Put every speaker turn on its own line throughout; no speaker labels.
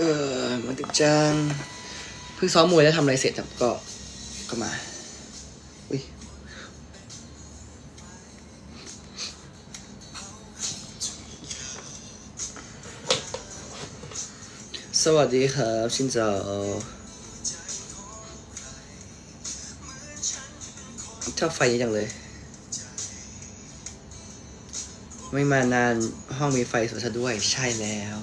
มาตึกจังเพิ่งซ้อมมวยแล้วทำอะไรเสร็จครับก็มาอุ้ยสวัสดีครับชินเจ้าชอบไฟนี้จังเลยไม่มานานห้องมีไฟสวยซะด้วยใช่แล้ว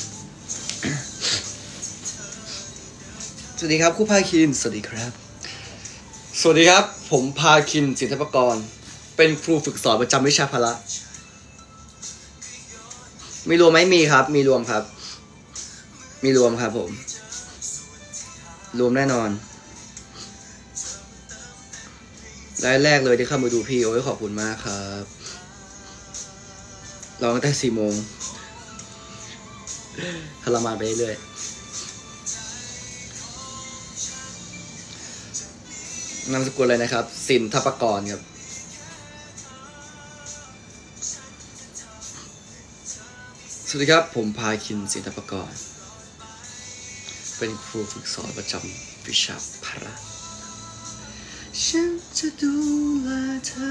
สวัสดีครับครูภาคินสวัสดีครับสวัสดีครับผมภาคินสินทรปกรณ์เป็นครูฝึกสอนประจำวิชาพละมีรวมไหมมีครับมีรวมครับมีรวมครับผมรวมแน่นอนรายแรกเลยที่เข้ามาดูพี่โอ้ยขอบคุณมากครับรอตั้งแต่4 โมงทรมานไปเรื่อยนามสกุลอะไรนะครับสินทรปกรณ์ครับสวัสดีครับผมภาคินสินทรปกรณ์เป็นครูฝึกสอนประจำวิชาพละฉันจะดูแลเธอ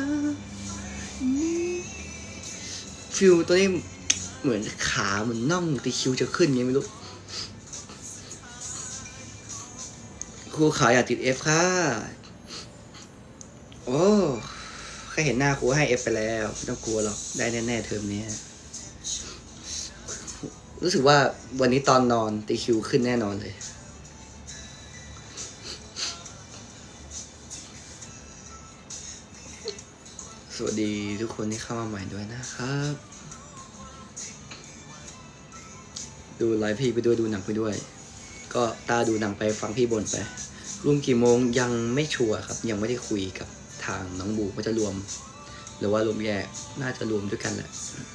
ฟิลตัวนี้เหมือนขาเหมือนน่องตะคิวจะขึ้นไงไม่รู้ครูขาอยากติด F ค่ะโอ้แค่เห็นหน้าครูให้ F ไปแล้วไม่ต้องกลัวหรอกได้แน่ๆเทอมนี้รู้สึกว่าวันนี้ตอนนอนตะคิวขึ้นแน่นอนเลยสวัสดีทุกคนที่เข้ามาใหม่ด้วยนะครับดูไลฟ์พี่ไปด้วยดูหนังไปด้วยก็ตาดูหนังไปฟังพี่บ่นไปรวมกี่โมงยังไม่ชัวร์ครับยังไม่ได้คุยกับทางน้องบูว่าจะรวมหรือว่ารวมแยกน่าจะรวมด้วยกันแหละ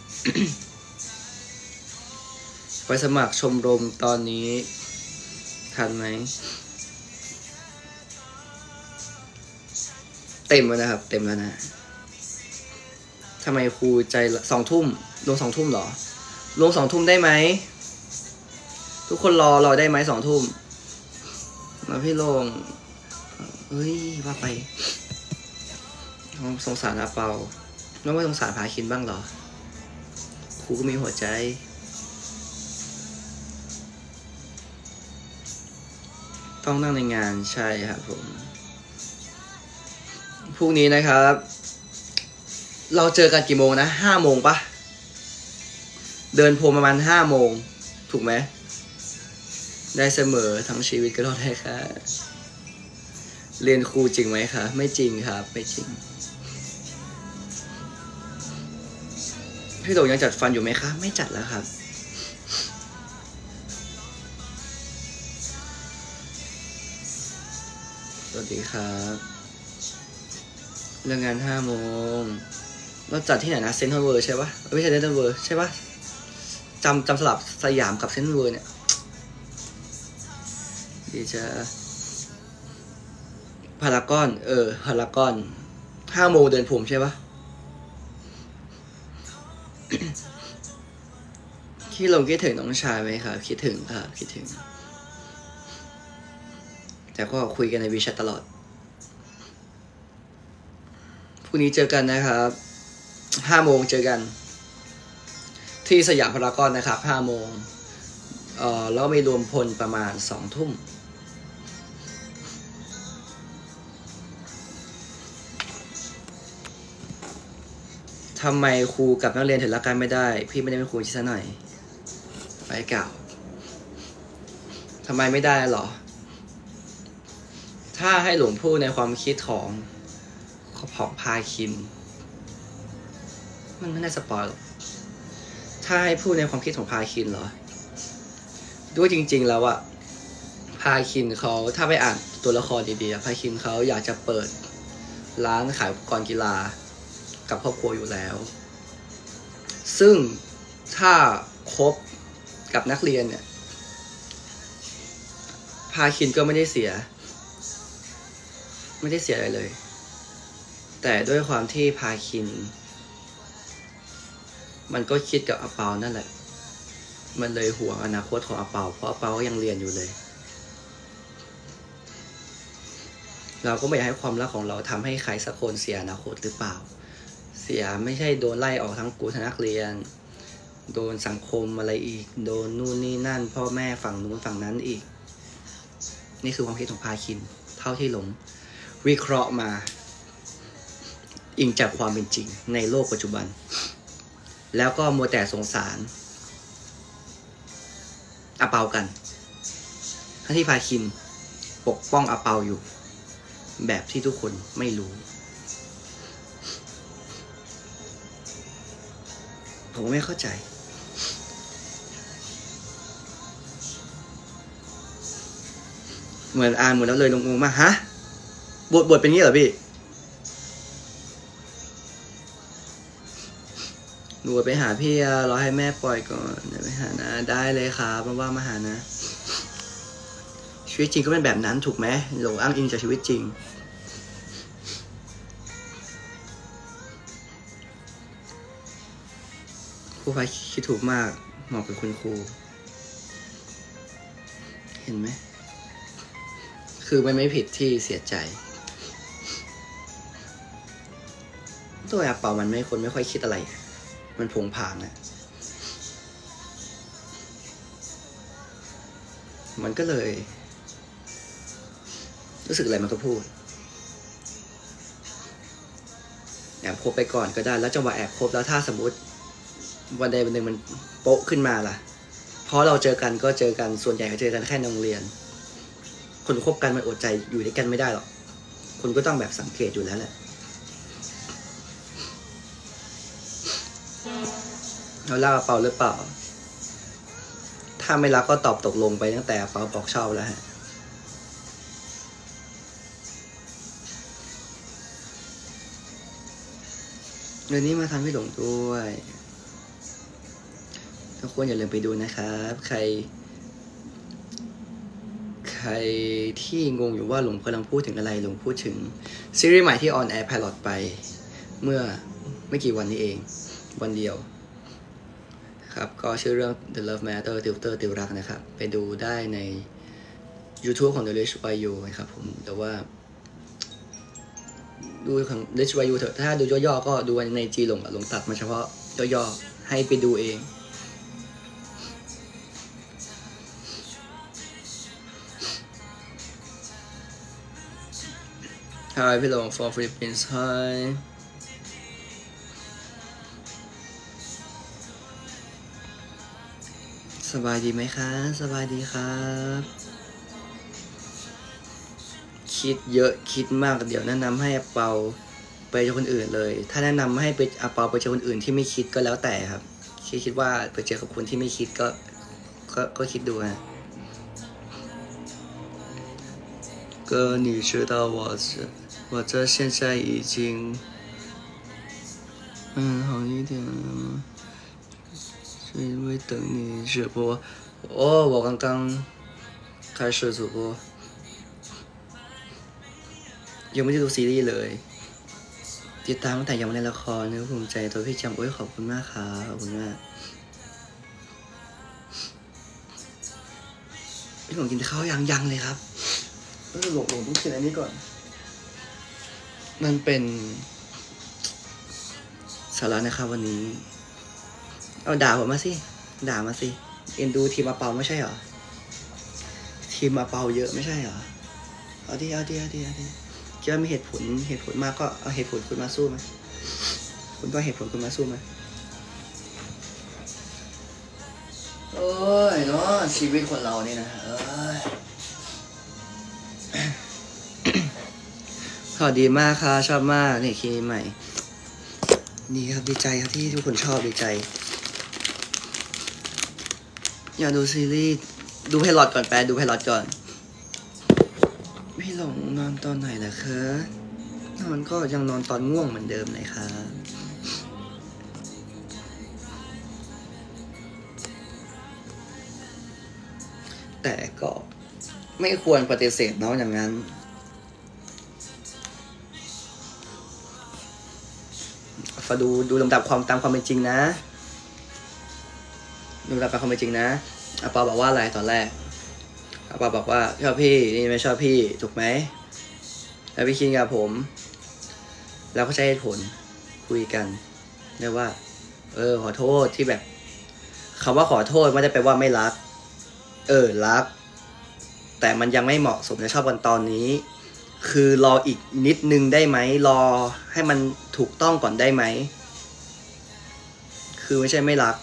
ไปสมัครชมรมตอนนี้ทันไหมเต็มแล้วนะครับเต็มแล้วนะทำไมครูใจ2 ทุ่มลง2 ทุ่มหรอลง2 ทุ่มได้ไหมทุกคนรอได้ไหม2 ทุ่มมาพี่ลงเฮ้ยว่าไปสงสารอาเปาน้องไม่สงสารพาคินบ้างเหรอครูก็มีหัวใจต้องนั่งในงานใช่ครับผมพรุ่งนี้นะครับเราเจอกันกี่โมงนะ5 โมงปะเดินพรมประมาณ5 โมงถูกไหมได้เสมอทั้งชีวิตก็รอดได้ค่ะเรียนครูจริงไหมคะไม่จริงครับไม่จริงพี่โดยังจัดฟันอยู่ไหมคะไม่จัดแล้วครับสวัสดีครับเรื่องงาน5 โมงเราจัดที่ไหนนะเซ็นทรัลเวิลด์ใช่ปะไม่ใช่เซ็นทรัลเวิลด์ใช่ปะจำสลับสยามกับเซ็นทรัลเวิลด์เนี่ยดีจ้าพารากอนพารากอน5 โมงเดินผมใช่ปะคิดถึงน้องชายไหมครับคิดถึงครับคิดถึงแต่ก็คุยกันในวิชาตลอดพรุ่งนี้เจอกันนะครับ5 โมงเจอกันที่สยามพารากอนนะครับ5 โมงแล้วมีรวมพลประมาณ2 ทุ่มทำไมครูกับนักเรียนถึงรักกันไม่ได้พี่ไม่ได้เป็นครูที่ซะหน่อยไปเก่าทำไมไม่ได้หรอถ้าให้หลวงพูดในความคิดของพาคินมันไม่ได้สปอยหรอกถ้าให้พูดในความคิดของพาคินเหรอด้วยจริงๆแล้วอะพาคินเขาถ้าไปอ่านตัวละครดีๆพาคินเขาอยากจะเปิดร้านขายอุปกรณ์กีฬากับครอบครัวอยู่แล้วซึ่งถ้าคบกับนักเรียนเนี่ยพาคินก็ไม่ได้เสียอะไรเลยแต่ด้วยความที่พาคินมันก็คิดกับอาเปานั่นแหละมันเลยห่วงอนาคตของอาเปาเพราะอาเปายังเรียนอยู่เลยเราก็ไม่อยากให้ความรักของเราทำให้ใครสักคนเสียอนาคตหรือเปล่าเสียไม่ใช่โดนไล่ออกทั้งกูทั้งนักเรียนโดนสังคมอะไรอีกโดนนู่นนี่นั่นพ่อแม่ฝั่งนู้นฝั่งนั้นอีกนี่คือความคิดของพาคินเท่าที่หลงวิเคราะห์มาอิงจากความเป็นจริงในโลกปัจจุบันแล้วก็มัวแต่สงสารอาเปากันทั้งที่พาคินปกป้องอาเปาอยู่แบบที่ทุกคนไม่รู้ผมไม่เข้าใจเหมือนอ่านหมดแล้วเลยลงงมาฮะบทเป็นงี้เหรอพี่หนูไปหาพี่รอให้แม่ปล่อยก่อนเดี๋ยวไปหานะได้เลยครับว่างๆมาหานะชีวิตจริงก็เป็นแบบนั้นถูกไหมหลงอ้างอิงจากชีวิตจริงครูพายคิดถูกมากเหมาะกับคุณครูเห็นไหมคือมันไม่ผิดที่เสียใจตัวอาเปามันคนไม่ค่อยคิดอะไรมันผงผางนะมันก็เลยรู้สึกอะไรมันก็พูดแอบคบไปก่อนก็ได้แล้วจังหวะแอบคบแล้วถ้าสมมติวันใดวันหนึ่งมันโป๊ะขึ้นมาล่ะเพราะเราเจอกันก็เจอกันส่วนใหญ่ก็เจอกันแค่ในโรงเรียนคนคบกันมันอดใจอยู่ด้วยกันไม่ได้หรอกคนก็ต้องแบบสังเกตอยู่แล้วแหละเรารักอาเปาหรือเปล่าถ้าไม่รักก็ตอบตกลงไปตั้งแต่อาเปาบอกชอบแล้วฮะเรื่องนี้มาทำให้หลงด้วยทุกคนอย่าลืมไปดูนะครับใครที่งงอยู่ว่าหลงกำลังพูดถึงอะไรหลงพูดถึงซีรีส์ใหม่ที่ออนแอร์ Pilot ไปเมื่อไม่กี่วันนี้เองวันเดียวครับก็ชื่อเรื่อง The Love Matter ติวรักนะครับไปดูได้ใน YouTube ของ The Rich by You นะครับผมแต่ว่าดูของ Rich by You เถอะถ้าดูย่อๆก็ดูในจีหลงตัดมาเฉพาะย่อๆให้ไปดูเองHi พี่หลง from Philippines Hi สบายดีไหมคะสบายดีครับคิดเยอะคิดมากเดี๋ยวแนะนำให้อาเปาไปเจอคนอื่นเลยถ้าแนะนำให้ไปอาเปาไปเจอคนอื่นที่ไม่คิดก็แล้วแต่ครับคิดว่าไปเจอกับคนที่ไม่คิดก็คิดดูฮะ哥你知道我这现在已经好一点了吗是因为等你直播我刚刚开始直播ยังไม่ได้ดูซีรีส์เลยติดตามตั้งแต่ยังไม่ในละครนะภูมิใจตัวพี่จำโอ้ยขอบคุณมากครับขอบคุณมากพี่หลงกินข้าวยังเลยครับหลงต้องกินอันนี้ก่อนมันเป็นสาระนะครับวันนี้เอาด่าผมมาสิด่ามาสิเอ็นดูทีมอาเปาไม่ใช่เหรอทีมอาเปาเยอะไม่ใช่เหรอเอาดิคิดว่ามีเหตุผลมากก็เอาเหตุผลคุณมาสู้ไหมคุณก็เหตุผลคุณมาสู้ไหมโอ้ยเนาะชีวิตคนเรานี่นะขอดีมากค่ะชอบมากนี่คีย์ใหม่ดีครับดีใจครับที่ทุกคนชอบดีใจอยากดูซีรีส์ดูไพลอตก่อนแปลดูไพลอตก่อนพี่หลงนอนตอนไหนล่ะคะนอนก็ยังนอนตอนง่วงเหมือนเดิมเลยค่ะแต่ก็ไม่ควรปฏิเสธน้องอย่างนั้นดูลำดับความตามความเป็นจริงนะดูตามความเป็นจริงนะอาเปาบอกว่าอะไรตอนแรกอาเปาบอกว่าชอบพี่นี่ไม่ชอบพี่ถูกไหมแล้วพี่คิดกับผมแล้วก็ใช้เหตุผลคุยกันเรียกว่าขอโทษที่แบบคำว่าขอโทษไม่ได้แปลว่าไม่รักรักแต่มันยังไม่เหมาะสมจะชอบกันตอนนี้คือรออีกนิดนึงได้ไหมรอให้มันถูกต้องก่อนได้ไหมคือไม่ใช่ไม่รัก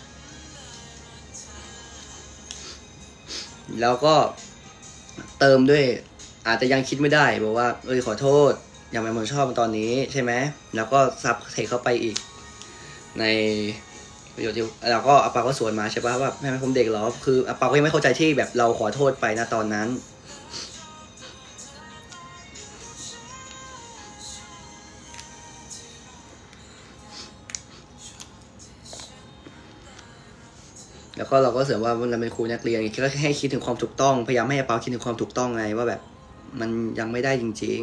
แล้วก็เติมด้วยอาจจะยังคิดไม่ได้บอกว่าขอโทษยังไม่เหมือนชอบตอนนี้ใช่ไหมแล้วก็ซับเทเข้าไปอีกในประโยชน์ที่แล้วก็อาปาก็สวนมาใช่ป่ะว่าแม่ผมเด็กเหรอคืออาปาก็ยังไม่เข้าใจที่แบบเราขอโทษไปนะตอนนั้นแล้วก็เราก็เสริมว่าเราเป็นครูนักเรียนก็ให้คิดถึงความถูกต้องพยายามให้อาปาคิดถึงความถูกต้องไงว่าแบบมันยังไม่ได้จริง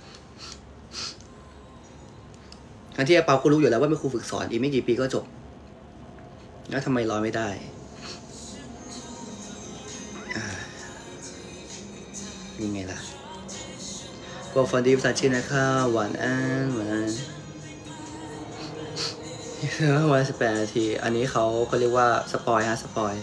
ๆทั้งที่อาปาก็รู้อยู่แล้วว่าเป็นครูฝึกสอนอีกไม่กี่ปีก็จบแล้วทำไมรอไม่ได้ยังไงล่ะก็ฟันดีภาษาจีนนะคะหวานอันวัน18 นาทีอันนี้เขาเรียกว่าสปอยฮะสปอย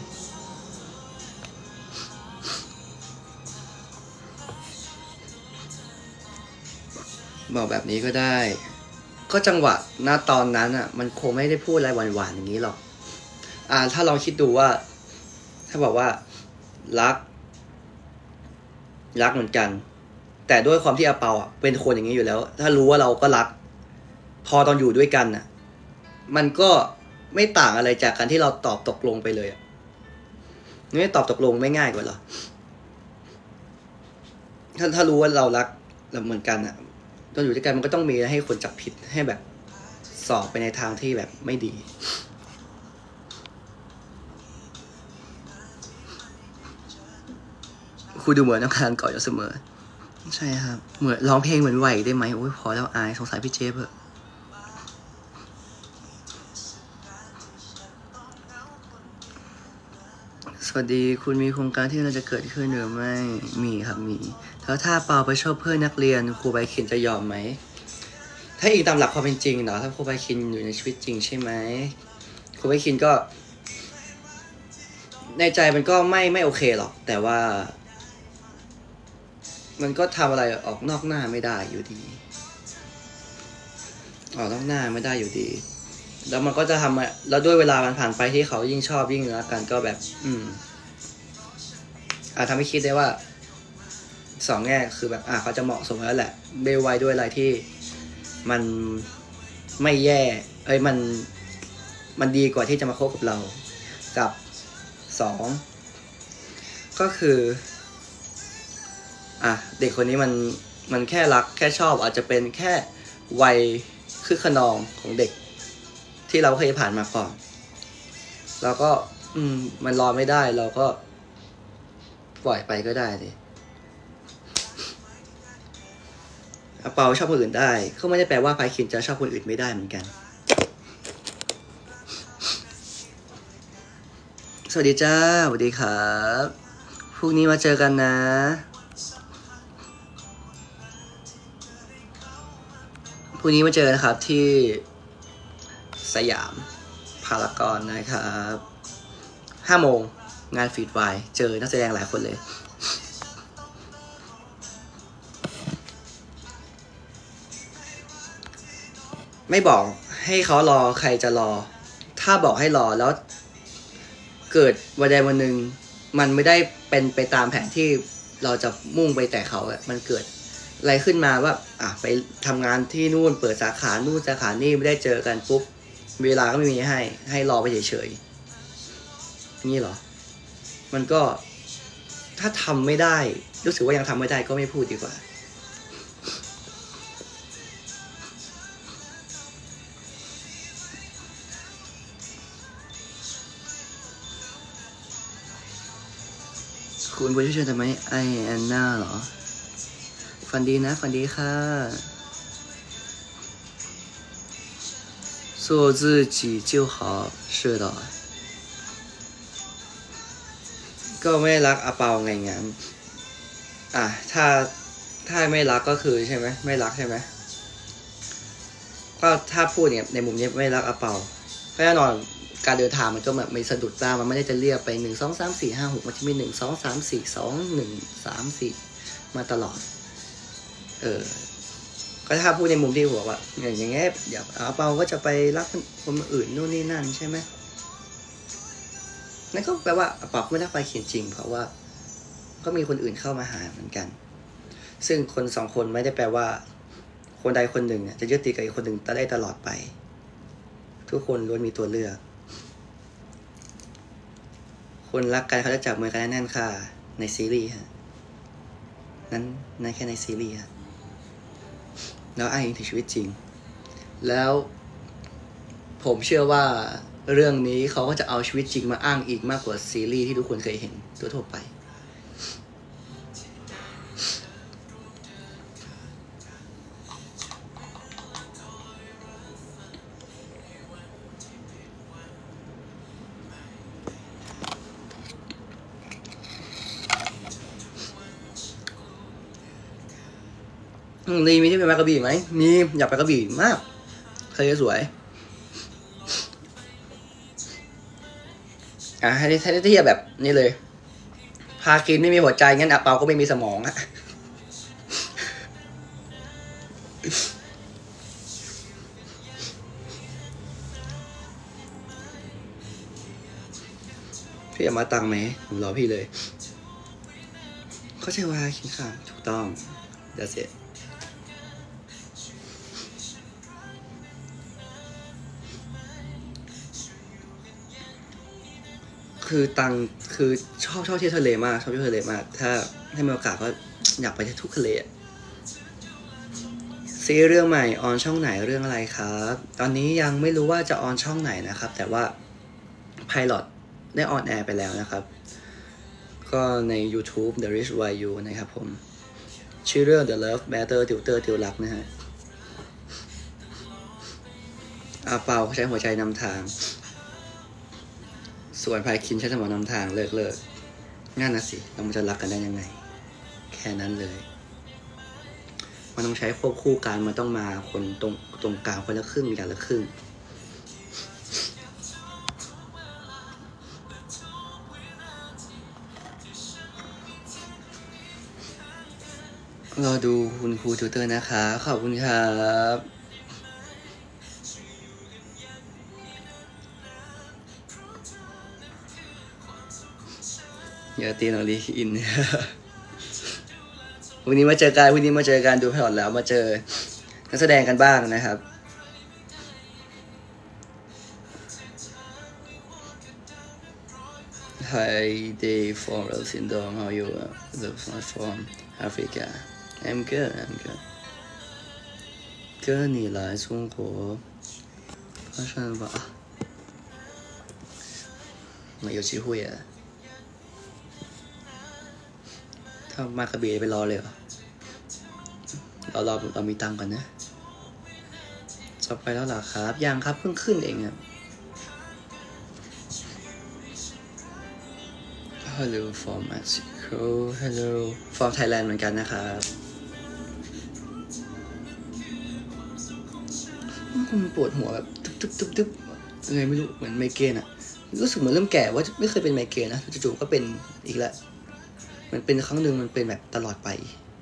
บอกแบบนี้ก็ได้ก็จังหวะณตอนนั้นอ่ะมันคงไม่ได้พูดอะไรหวานๆอย่างนี้หรอกถ้าลองคิดดูว่าถ้าบอกว่ารักเหมือนกันแต่ด้วยความที่อาเปาเป็นคนอย่างนี้อยู่แล้วถ้ารู้ว่าเราก็รักพอตอนอยู่ด้วยกันน่ะมันก็ไม่ต่างอะไรจากการที่เราตอบตกลงไปเลยไม่ตอบตกลงไม่ง่ายกว่าหรอถ้ารู้ว่าเรารักเราเหมือนกันน่ะตอนอยู่ด้วยกันมันก็ต้องมีให้คนจับผิดให้แบบสอบไปในทางที่แบบไม่ดีครูดูเหมือนต้องการก่อนอยู่เสมอใช่ครับเหมือนร้องเพลงเหมือนไหวได้ไหมโอ้ยพอแล้วอายสงสัยพี่เจฟเหอะสวัสดีคุณมีโครงการที่เราจะเกิดขึ้นหรือไม่มีครับมีแล้วถ้าเปาไปชอบเพื่อนนักเรียนครูใบคินจะยอมไหมถ้าอีกตามหลักความเป็นจริงเนาะถ้าครูใบคินอยู่ในชีวิตจริงใช่ไหมครูใบคินก็ในใจมันก็ไม่โอเคหรอกแต่ว่ามันก็ทำอะไรออกนอกหน้าไม่ได้อยู่ดีออกนอกหน้าไม่ได้อยู่ดีแล้วมันก็จะทำแล้วด้วยเวลามันผ่านไปที่เขายิ่งชอบยิ่งรักกันก็แบบทำให้คิดได้ว่าสองแง่คือแบบเขาจะเหมาะสมแล้วแหละเบลไว้ด้วยอะไรที่มันไม่แย่มันดีกว่าที่จะมาคบกับเรากับสองก็คือเด็กคนนี้มันแค่รักแค่ชอบอาจจะเป็นแค่วัยคือขนองของเด็กที่เราเคยผ่านมาก่อนแล้วก็มันรอไม่ได้เราก็ปล่อยไปก็ได้ดิอาเปาชอบคนอื่นได้ก็ไม่ได้แปลว่าพายคินจะชอบคนอื่นไม่ได้เหมือนกันสวัสดีจ้าสวัสดีครับพรุ่งนี้มาเจอกันนะพรุ่งนี้มาเจอนะครับที่สยามพารากอนนะครับ5 โมงงานฟีดไวเจอนักแสดงหลายคนเลยไม่บอกให้เขารอใครจะรอถ้าบอกให้รอแล้วเกิดวันใดวันหนึ่งมันไม่ได้เป็นไปตามแผนที่เราจะมุ่งไปแต่เขามันเกิดอะไรขึ้นมาว่าไปทำงานที่นู่นเปิดสาขานู่นสาขานี่ไม่ได้เจอกันปุ๊บเวลาก็ไม่มีให้รอไปเฉยๆนี่เหรอมันก็ถ้าทำไม่ได้รู้สึกว่ายังทำไม่ได้ก็ไม่พูดดีกว่าคุณผู้ช่วยทำไมไอแอนนาเหรอฝันดีนะฝันดีค่ะ做自己就好是的ก็ไม่รักอาเปาไงงั้นถ้าไม่รักก็คือใช่ไหมไม่รักใช่ไหมก็ถ้าพูดเนี่ยในมุมนี้ไม่รักอาเปาก็แน่นอนการเดินทางมันก็แบบไม่สะดุดตามันไม่ได้จะเรียกไป1 2 3 4 5 6มันจะมี1 2 3 4 2 1 3 4มาตลอดก็ถ้าพูดในมุมที่หัวว่าอย่างเงี้ยอยากอาเปาก็จะไปรักคนอื่นนู่นนี่นั่นใช่ไหมนั่นก็แปลว่าอาเปาไม่รักไปเขียนจริงเพราะว่าก็มีคนอื่นเข้ามาหาเหมือนกันซึ่งคนสองคนไม่ได้แปลว่าคนใดคนหนึ่งจะยึดติดกับอีกคนหนึ่งได้ตลอดไปทุกคนล้วนมีตัวเลือกคนรักกันเขาจะจับมือกันแน่นค่ะในซีรีส์ฮะนั่นแค่ในซีรีส์ฮะแล้วอ้างอิงถึงชีวิตจริงแล้วผมเชื่อว่าเรื่องนี้เขาก็จะเอาชีวิตจริงมาอ้างอีกมากกว่าซีรีส์ที่ทุกคนเคยเห็นทั่วไปมีที่ไปกระบี่ไหมมีอยากไปกระบี่มากทะเลสวยให้เทียบแบบนี้เลยพาคินไม่มีหัวใจงั้นอาเปาก็ไม่มีสมองอะพี่อยากมาตังไหมผมรอพี่เลยเขาใช่ว่าคินค่ะถูกต้องเดี๋ยวเสร็จคือตังคือชอบเที่ยวทะเลมากชอบเที่ยวทะเลมากถ้าให้มีโอกาสก็อยากไปทุกทะเลซีเรื่องใหม่ออนช่องไหนเรื่องอะไรครับตอนนี้ยังไม่รู้ว่าจะออนช่องไหนนะครับแต่ว่าไพลอตได้ออนแอร์ไปแล้วนะครับก็ใน YouTube The Rich Why You นะครับผมชื่อเรื่อง The Love Matter ติวรักนะฮะอาเปาใช้หัวใจนำทางส่วนพายคินใช้สมองนำทางเลิกงั้นนะสิเราจะรักกันได้ยังไงแค่นั้นเลยมันต้องใช้ควบคู่กันมันต้องมาคนตรงกลางคนละครึ่งอย่างละครึ่งรอดูคุณครูติวเตอร์นะคะขอบคุณครับอย่าตีน้องลีอินวันนี้มาเจอกันดูไพลอตแล้วมาเจอนักแสดงกันบ้างนะครับ Hi day from Syndrome how you the from Africa I'm good 跟你来中国发生吧有机会啊ถ้ามากระบี่ไปรอเลยเหรอเรามีตังค์กันนะจะไปแล้วเหรอครับยังครับเพิ่งขึ้นเองครับ Hello from Mexico Hello from Thailand เหมือนกันนะครับมันปวดหัวแบบตึ๊บยังไงไม่รู้เหมือนไมเกรนอะรู้สึกเหมือนเริ่มแก่ว่าไม่เคยเป็นไมเกรนนะจู่ๆก็เป็นอีกแล้วมันเป็นครั้งหนึ่งมันเป็นแบบตลอดไป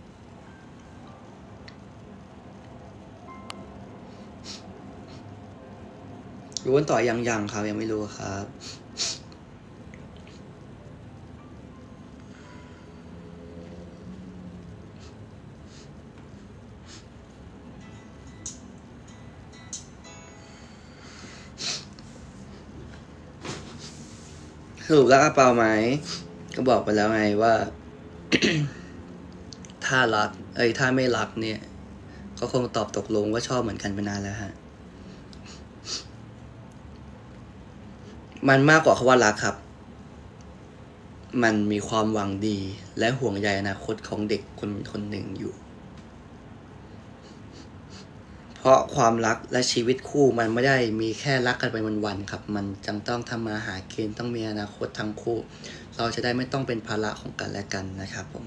รู้วันต่อยังครับยังไม่รู้ครับสรุปรักอาเปาไหมก็บอกไปแล้วไงว่า ถ้ารักถ้าไม่รักเนี่ยก็คงตอบตกลงว่าชอบเหมือนกันไปนานแล้วฮะมันมากกว่าคำว่ารักครับมันมีความหวังดีและห่วงใยอนาคตของเด็กคนหนึ่งอยู่พเพราะความรักและชีวิตคู่มันไม่ได้มีแค่รักกันไปวันๆครับมันจำต้องทำมาหากินต้องมีอนาคตทั้งคู่เราจะได้ไม่ต้องเป็นภาระของกันและกันนะครับผม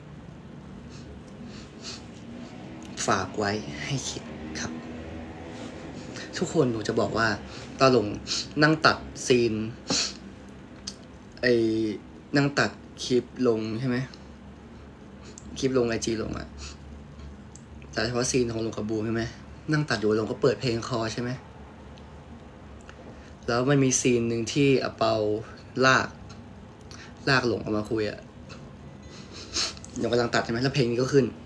ฝากไว้ให้คิดครับทุกคนหนูจะบอกว่าตาหลงนั่งตัดซีนนั่งตัดคลิปลงใช่ไหมคลิปลงIGลงอะแต่เฉพาะซีนของลงกับบูใช่ไหมนั่งตัดอยู่ลงก็เปิดเพลงคอใช่ไหมแล้วมันมีซีนหนึ่งที่อเปาลากหลงออกมาคุยอะหลงกำลังตัดใช่ไหมแล้วเพลงนี้ก็ขึ้น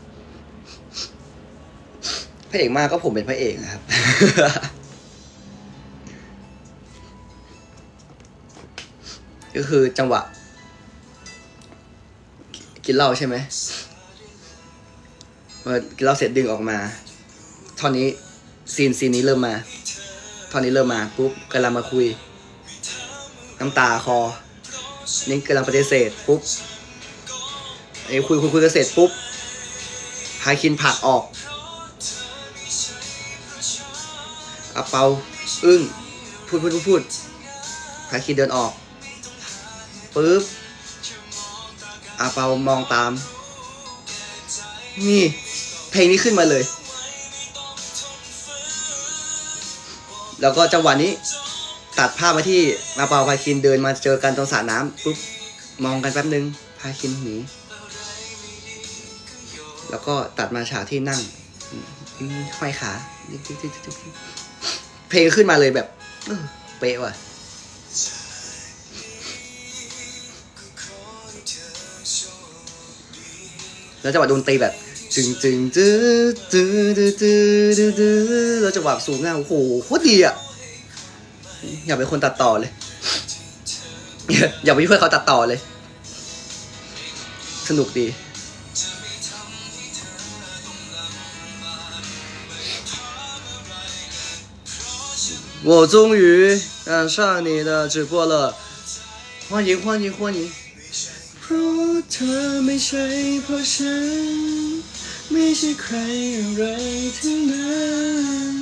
พระเอกมากก็ผมเป็นพระเอกนะครับ ก็คือจังหวะกินเหล้าใช่ไหมเมื่อกินเหล้าเสร็จดึงออกมาท่อนนี้ซีนนี้เริ่มมาท่อนนี้เริ่มมาปุ๊บกำลังมาคุยน้ำตาคอนี่กำลังปฏิเสธปุ๊บคุยกันเสร็จปุ๊บพาคินผลักออกอาเปาอึ้งพูดพาคินเดินออกปุ๊บอาเปามองตามนี่เพลงนี้ขึ้นมาเลยแล้วก็จังหวะนี้ตัดภาพมาที่อาเปาพาคินเดินมาเจอกันตรงสระน้ำปุ๊บมองกันแป๊บนึงพาคินหนีแล้วก็ตัดมาฉากที่นั่งห้อยขาเพลงขึ้นมาเลยแบบเป๊ะว่ะแล้วจังหวะดนตรีแบบจึงแล้วจังหวะสูงอ่ะโอ้โหโคตรดีอ่ะอยากเป็นคนตัดต่อเลยอยากไปช่วยเขาตัดต่อเลยสนุกดี我终于赶上你的直播了欢迎เพราะเธอไม่ใช่เพราะฉันไม่ใช่ใครอะไรทั้งนั้น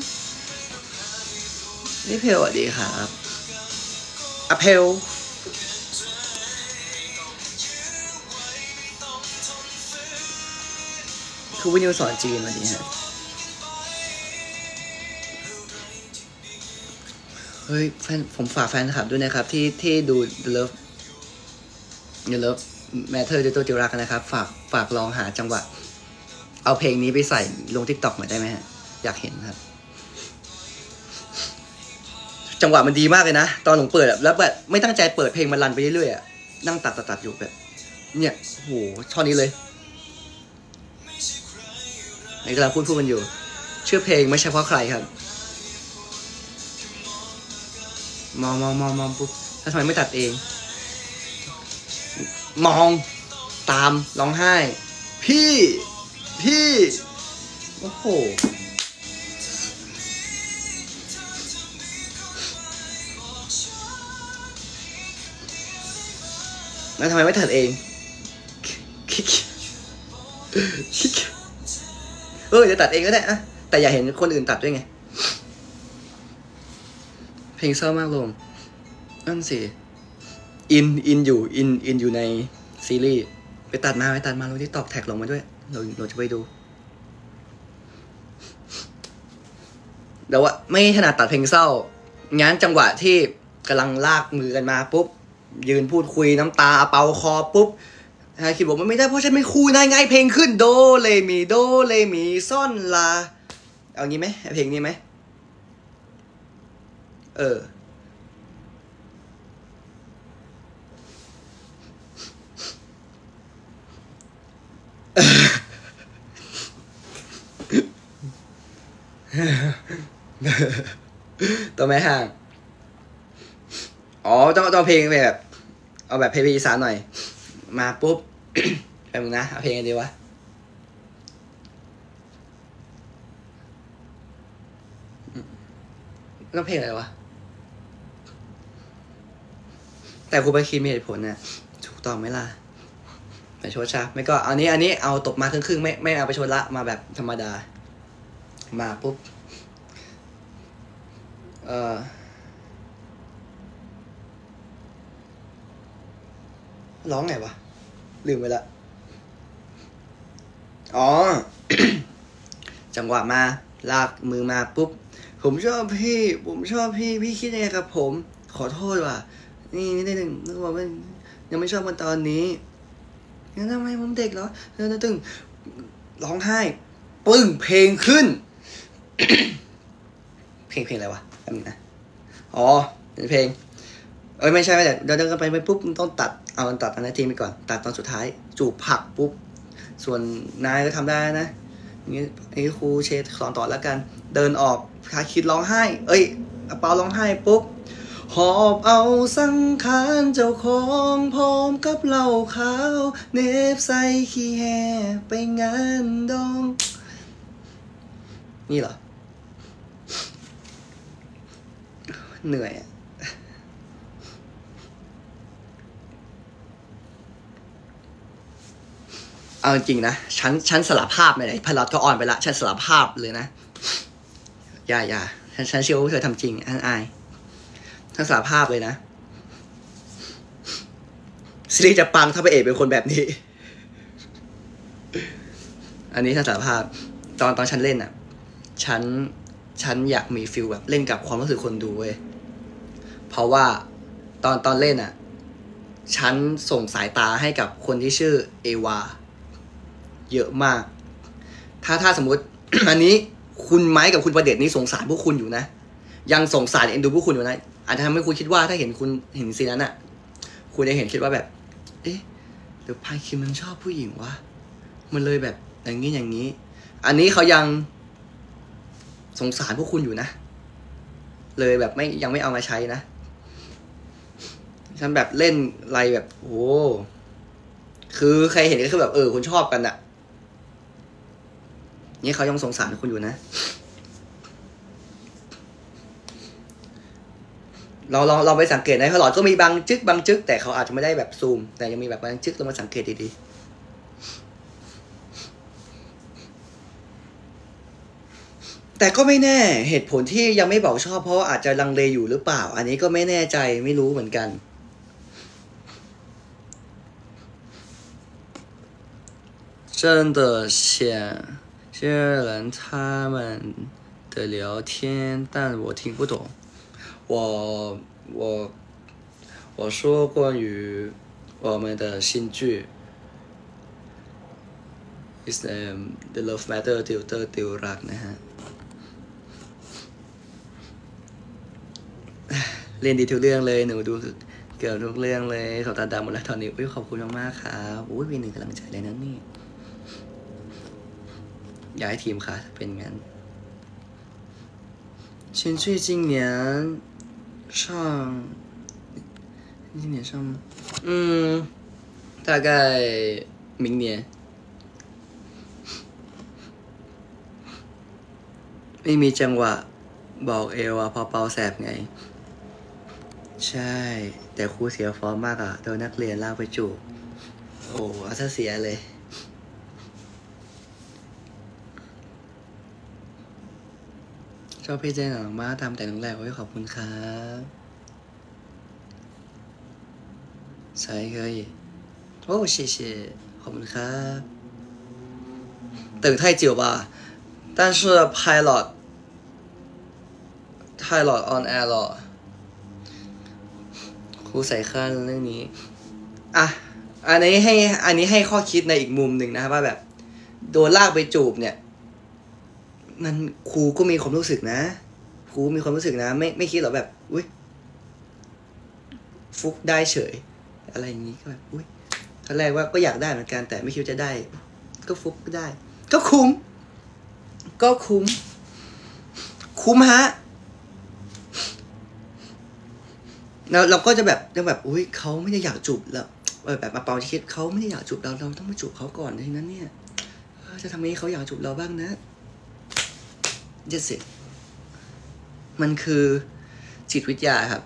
นี่เพลสวัสดีครับอะเพลคือวินิวสอนจีนวันนี้ฮะเฮ้ยแฟนผมฝากแฟนคลับด้วยนะครับที่ดู Love Matter ด้วยตัวจิรักนะครับฝากลองหาจังหวะเอาเพลงนี้ไปใส่ลง TikTok หน่อยได้ไหมฮะอยากเห็นครับจังหวะมันดีมากเลยนะตอนหลงเปิดแล้วแบบไม่ตั้งใจเปิดเพลงมันรันไปเรื่อยๆนั่งตัดอยู่แบบเนี่ยโหช่อนี้เลยในกำลังพูดกันอยู่ชื่อเพลงไม่ใช่เพราะใครครับมองปุ๊บแล้วทำไมไม่ตัดเองมองตามร้องไห้พี่โอ้โหแล้วทำไมไม่ตัดเองจะตัดเองก็ได้อะแต่อย่าเห็นคนอื่นตัดด้วยไงเพลงเศร้ามากลงนั่นสิอินอยู่ในซีรีส์ไปตัดมาลงที่ตอกแท็กลงมาด้วยเราจะไปดูแต่ว่าไม่ถนัดตัดเพลงเศร้างั้นจังหวะที่กำลังลากมือกันมาปุ๊บยืนพูดคุยน้ำตาเป่าคอปุ๊บคิดบอกมันไม่ได้เพราะฉันไม่คู่นายไงเพลงขึ้นโดเลมีซ่อนลาเอางี้ไหมเพลงนี้ไหมตัวแม่ห่างอ๋อต้องเพลงแบบเอาแบบเพลงอีสานหน่อยมาปุ๊บ ไปมึงนะเอาเพลงกันดีวะต้องเพลงอะไรวะแต่ครูบาคีมีเหตุผลนะถูกต้องไหมล่ะไปโชว์ชาไม่ก็อันนี้เอาตบมาครึ่งไม่เอาไปโชว์ละมาแบบธรรมดามาปุ๊บร้องไงวะลืมไปละอ๋อ จังหวะมาลากมือมาปุ๊บผมชอบพี่พี่คิดยังไงกับผมขอโทษว่ะนี่นิดนึงนึกว่ามันยังไม่ชอบมันตอนนี้งั้นทำไมผมเด็กเหรอแล้วตึงร้องไห้ปึ้งเพลงขึ้น เพลงอะไรวะแป๊บนึงนะอ๋อเป็นเพลงไม่ใช่เดี๋ยวกันไปปุ๊บต้องตัดอันนั้นทิ้งไปก่อนตัดตอนสุดท้ายจูบผักปุ๊บส่วนนายก็ทำได้นะอย่างนี้ไอ้ครูเชษสอนต่อแล้วกันเดินออกพาคิดร้องไห้เปาร้องไห้ปุ๊บหอบเอาสังขารเจ้าของพร้อมกับเหล้าขาวเนบใส่ขี้แห่ไปงานดองนี่เหรอเหนื่อยเอาจริงนะฉันสารภาพเลยพลอตก็ออนไปละฉันสารภาพเลยนะอย่าฉันเชื่อว่าเธอทำจริงฉันอายฉันสารภาพเลยนะซีรีส์จะปังถ้าพระเอกเป็นคนแบบนี้อันนี้ฉันสารภาพตอนฉันเล่นอ่ะฉันอยากมีฟิลแบบเล่นกับความรู้สึกคนดูเว้ยเพราะว่าตอนเล่นอ่ะฉันส่งสายตาให้กับคนที่ชื่อเอวาเยอะมากถ้าสมมุติ อันนี้คุณไม้กับคุณประเดชนี่สงสารพวกคุณอยู่นะยังสงสารเอ็นดูพวกคุณอยู่นะอาจจะทำให้คุณคิดว่าถ้าเห็นซีนนั้นอ่ะคุณจะเห็นคิดว่าแบบเอ๊ะเดี๋ยวพายคิมมันชอบผู้หญิงวะมันเลยแบบอย่างนี้อันนี้เขายังสงสารพวกคุณอยู่นะเลยแบบยังไม่เอามาใช้นะฉันแบบเล่นอะไรแบบโอ้คือใครเห็นก็คือแบบคุณชอบกันอะนี่เขายังสงสารคุณอยู่นะเราไปสังเกตในพลอตก็มีบางจึ๊กแต่เขาอาจจะไม่ได้แบบซูมแต่ยังมีแบบบางจึ๊กเรามาสังเกตดีๆแต่ก็ไม่แน่เหตุผลที่ยังไม่บอกชอบเพราะอาจจะลังเลอยู่หรือเปล่าอันนี้ก็ไม่แน่ใจไม่รู้เหมือนกัน真的想确认他们的聊天，但我听不懂。我说关于我们的新剧is the love matter ติวรักนะฮะเรียนดีทุกเรื่องเลยหนูดูเกือบทุกเรื่องเลยสอบตาดำหมดแล้วตอนนี้ขอบคุณมากๆครับมี1กำลังใจเลยนะนี่อยากให้ทีมค่ะเป็นงั้น新剧今年上吗大概明年ไม่มีจังหวะบอกเอวพอเปาแสบไงใช่แต่ครูเสียฟอร์มมากโดนนักเรียนลากไปจูบโอ้เอาซะเสียเลยชอบพี่เจนหลังมากทำแต่น้องแรกขอบคุณครับใช่เคยโอ้谢谢ขอบคุณครับ等太久吧但是pilot on air 了ครูใส่ขั้นเรื่องนี้อันนี้ให้ข้อคิดในอีกมุมหนึ่งนะครับว่าแบบโดนลากไปจูบเนี่ยมันครูก็มีความรู้สึกนะครูมีความรู้สึกนะไม่คิดหรอแบบอุ้ยฟุกได้เฉยอะไรอย่างนี้ก็แบบอุ้ยตอนแรกว่าก็อยากได้เหมือนกันแต่ไม่คิดจะได้ก็ฟุกก็ได้ก็คุ้มฮะเราก็จะแบบอุ้ยเขาไม่ได้อยากจูบแล้วแบบมาเปาจะคิดเขาไม่ได้อยากจูบเราต้องมาจูบเขาก่อนทีนั้นเนี่ยจะทำให้เขาอยากจูบเราบ้างนะจะเสร็จมันคือจิตวิทยาครับ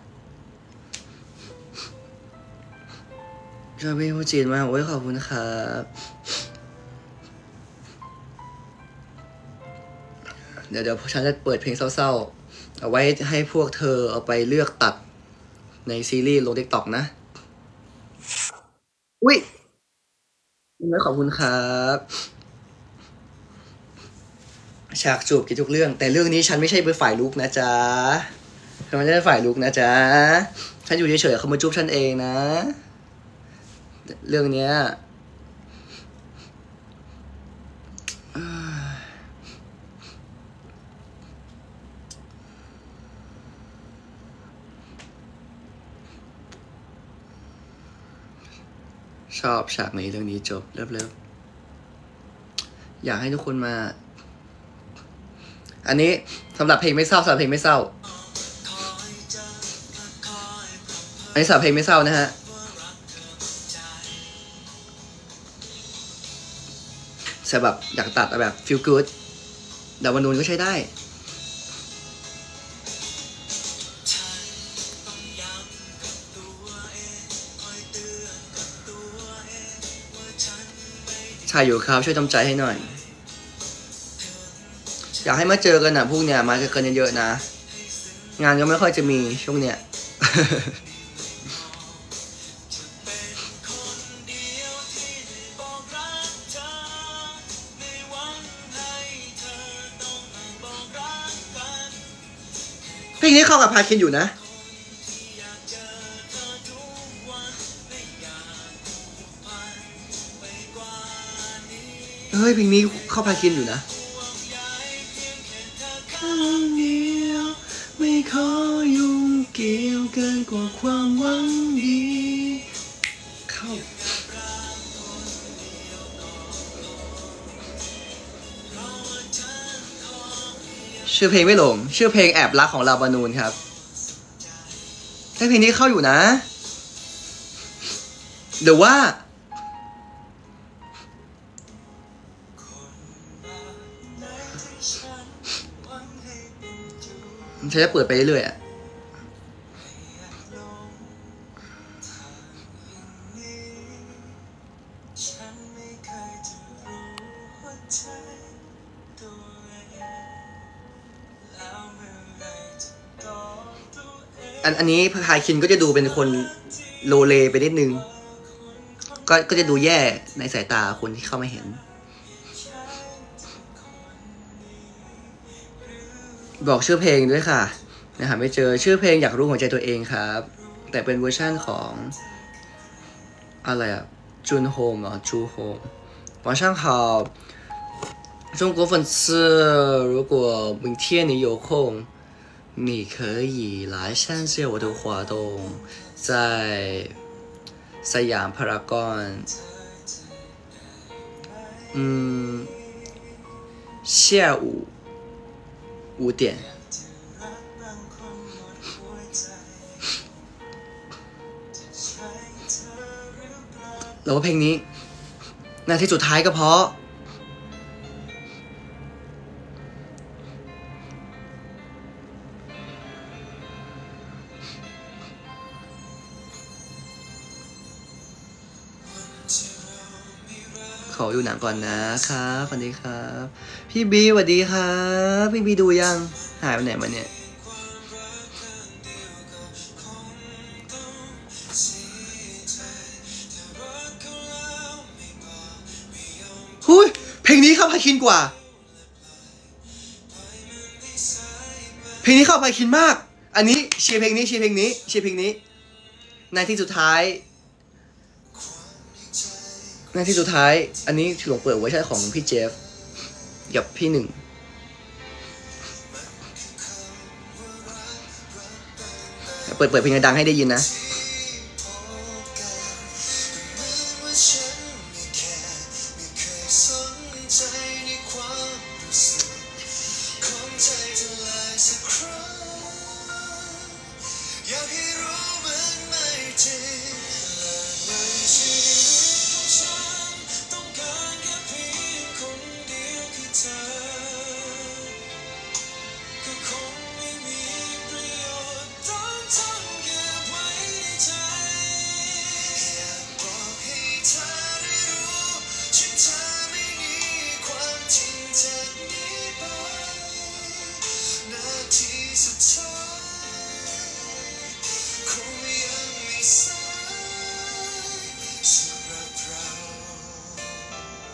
ชอบพี่พูดจีนมากขอบคุณครับเดี๋ยวฉันจะเปิดเพลงเศร้าๆเอาไว้ให้พวกเธอเอาไปเลือกตัดในซีรีส์ลง TikTok นะอุ้ยไม่ขอบคุณครับฉากจูบกินทุกเรื่องแต่เรื่องนี้ฉันไม่ใช่เป็นฝ่ายลุกนะจ๊ะฉันไม่ใช่ฝ่ายลุกนะจ๊ะฉันอยู่เฉยๆเขามาจูบฉันเองนะเรื่องเนี้ยชอบฉากนี้เรื่องนี้จบเลิฟอยากให้ทุกคนมาอันนี้สำหรับเพลงไม่เศร้าสำหรับเพลงไม่เศร้าอันนี้สำหรับเพลงไม่เศร้านะฮะแต่แบบอยากตัดแบบ feel good ดาวนูนก็ใช้ได้ชายอยู่ครับช่วยทำใจให้หน่อยอยากให้มาเจอกันนะพวกเนี้ยมาเจอกันเยอะๆนะงานก็ไม่ค่อยจะมีช่วงเนี้ย เพลงนี้เข้ากับพาคินอยู่นะเฮ้ยเพลงนี้เข้าพาคินอยู่นะไม่ขอยุ่งเกี่ยวเกินกว่าความหวังดีเข้าชื่อเพลงไม่หลงชื่อเพลงแอบรักของลาบานูนครับเพลงนี้เข้าอยู่นะหรือว่าฉันจะเปิดไปเรื่อยๆอ่ะอันนี้พาคินก็จะดูเป็นคนโลเลไปนิดนึงก็จะดูแย่ในสายตาคนที่เข้ามาเห็นบอกชื่อเพลงด้วยค่ะนะครับไม่เจอชื่อเพลงอยากรู้หัวใจตัวเองครับแต่เป็นเวอร์ชั่นของอะไรอะจุนโฮมเหรอจูโฮม晚上好中国粉丝如果明天你有空你可以来参加我的活动在สยามพารากอน下午5点แล้วเพลงนี้นาทีสุดท้ายก็เพราะขออยู่หนังก่อนนะครับสวัสดีครับพี่บีสวัสดีครับพี่บีดูยังหายไปไหนมาเนี่ยหุ้ยเพลงนี้เข้าพาคินกว่าเพลงนี้เข้าพาคินมากอันนี้เชียร์เพลงนี้เชียร์เพลงนี้เชียร์เพลงนี้ในที่สุดท้ายอันนี้ถือลงเปิดเวอร์ชันของพี่เจฟกับพี่หนึ่งเปิดเพลงดังให้ได้ยินนะ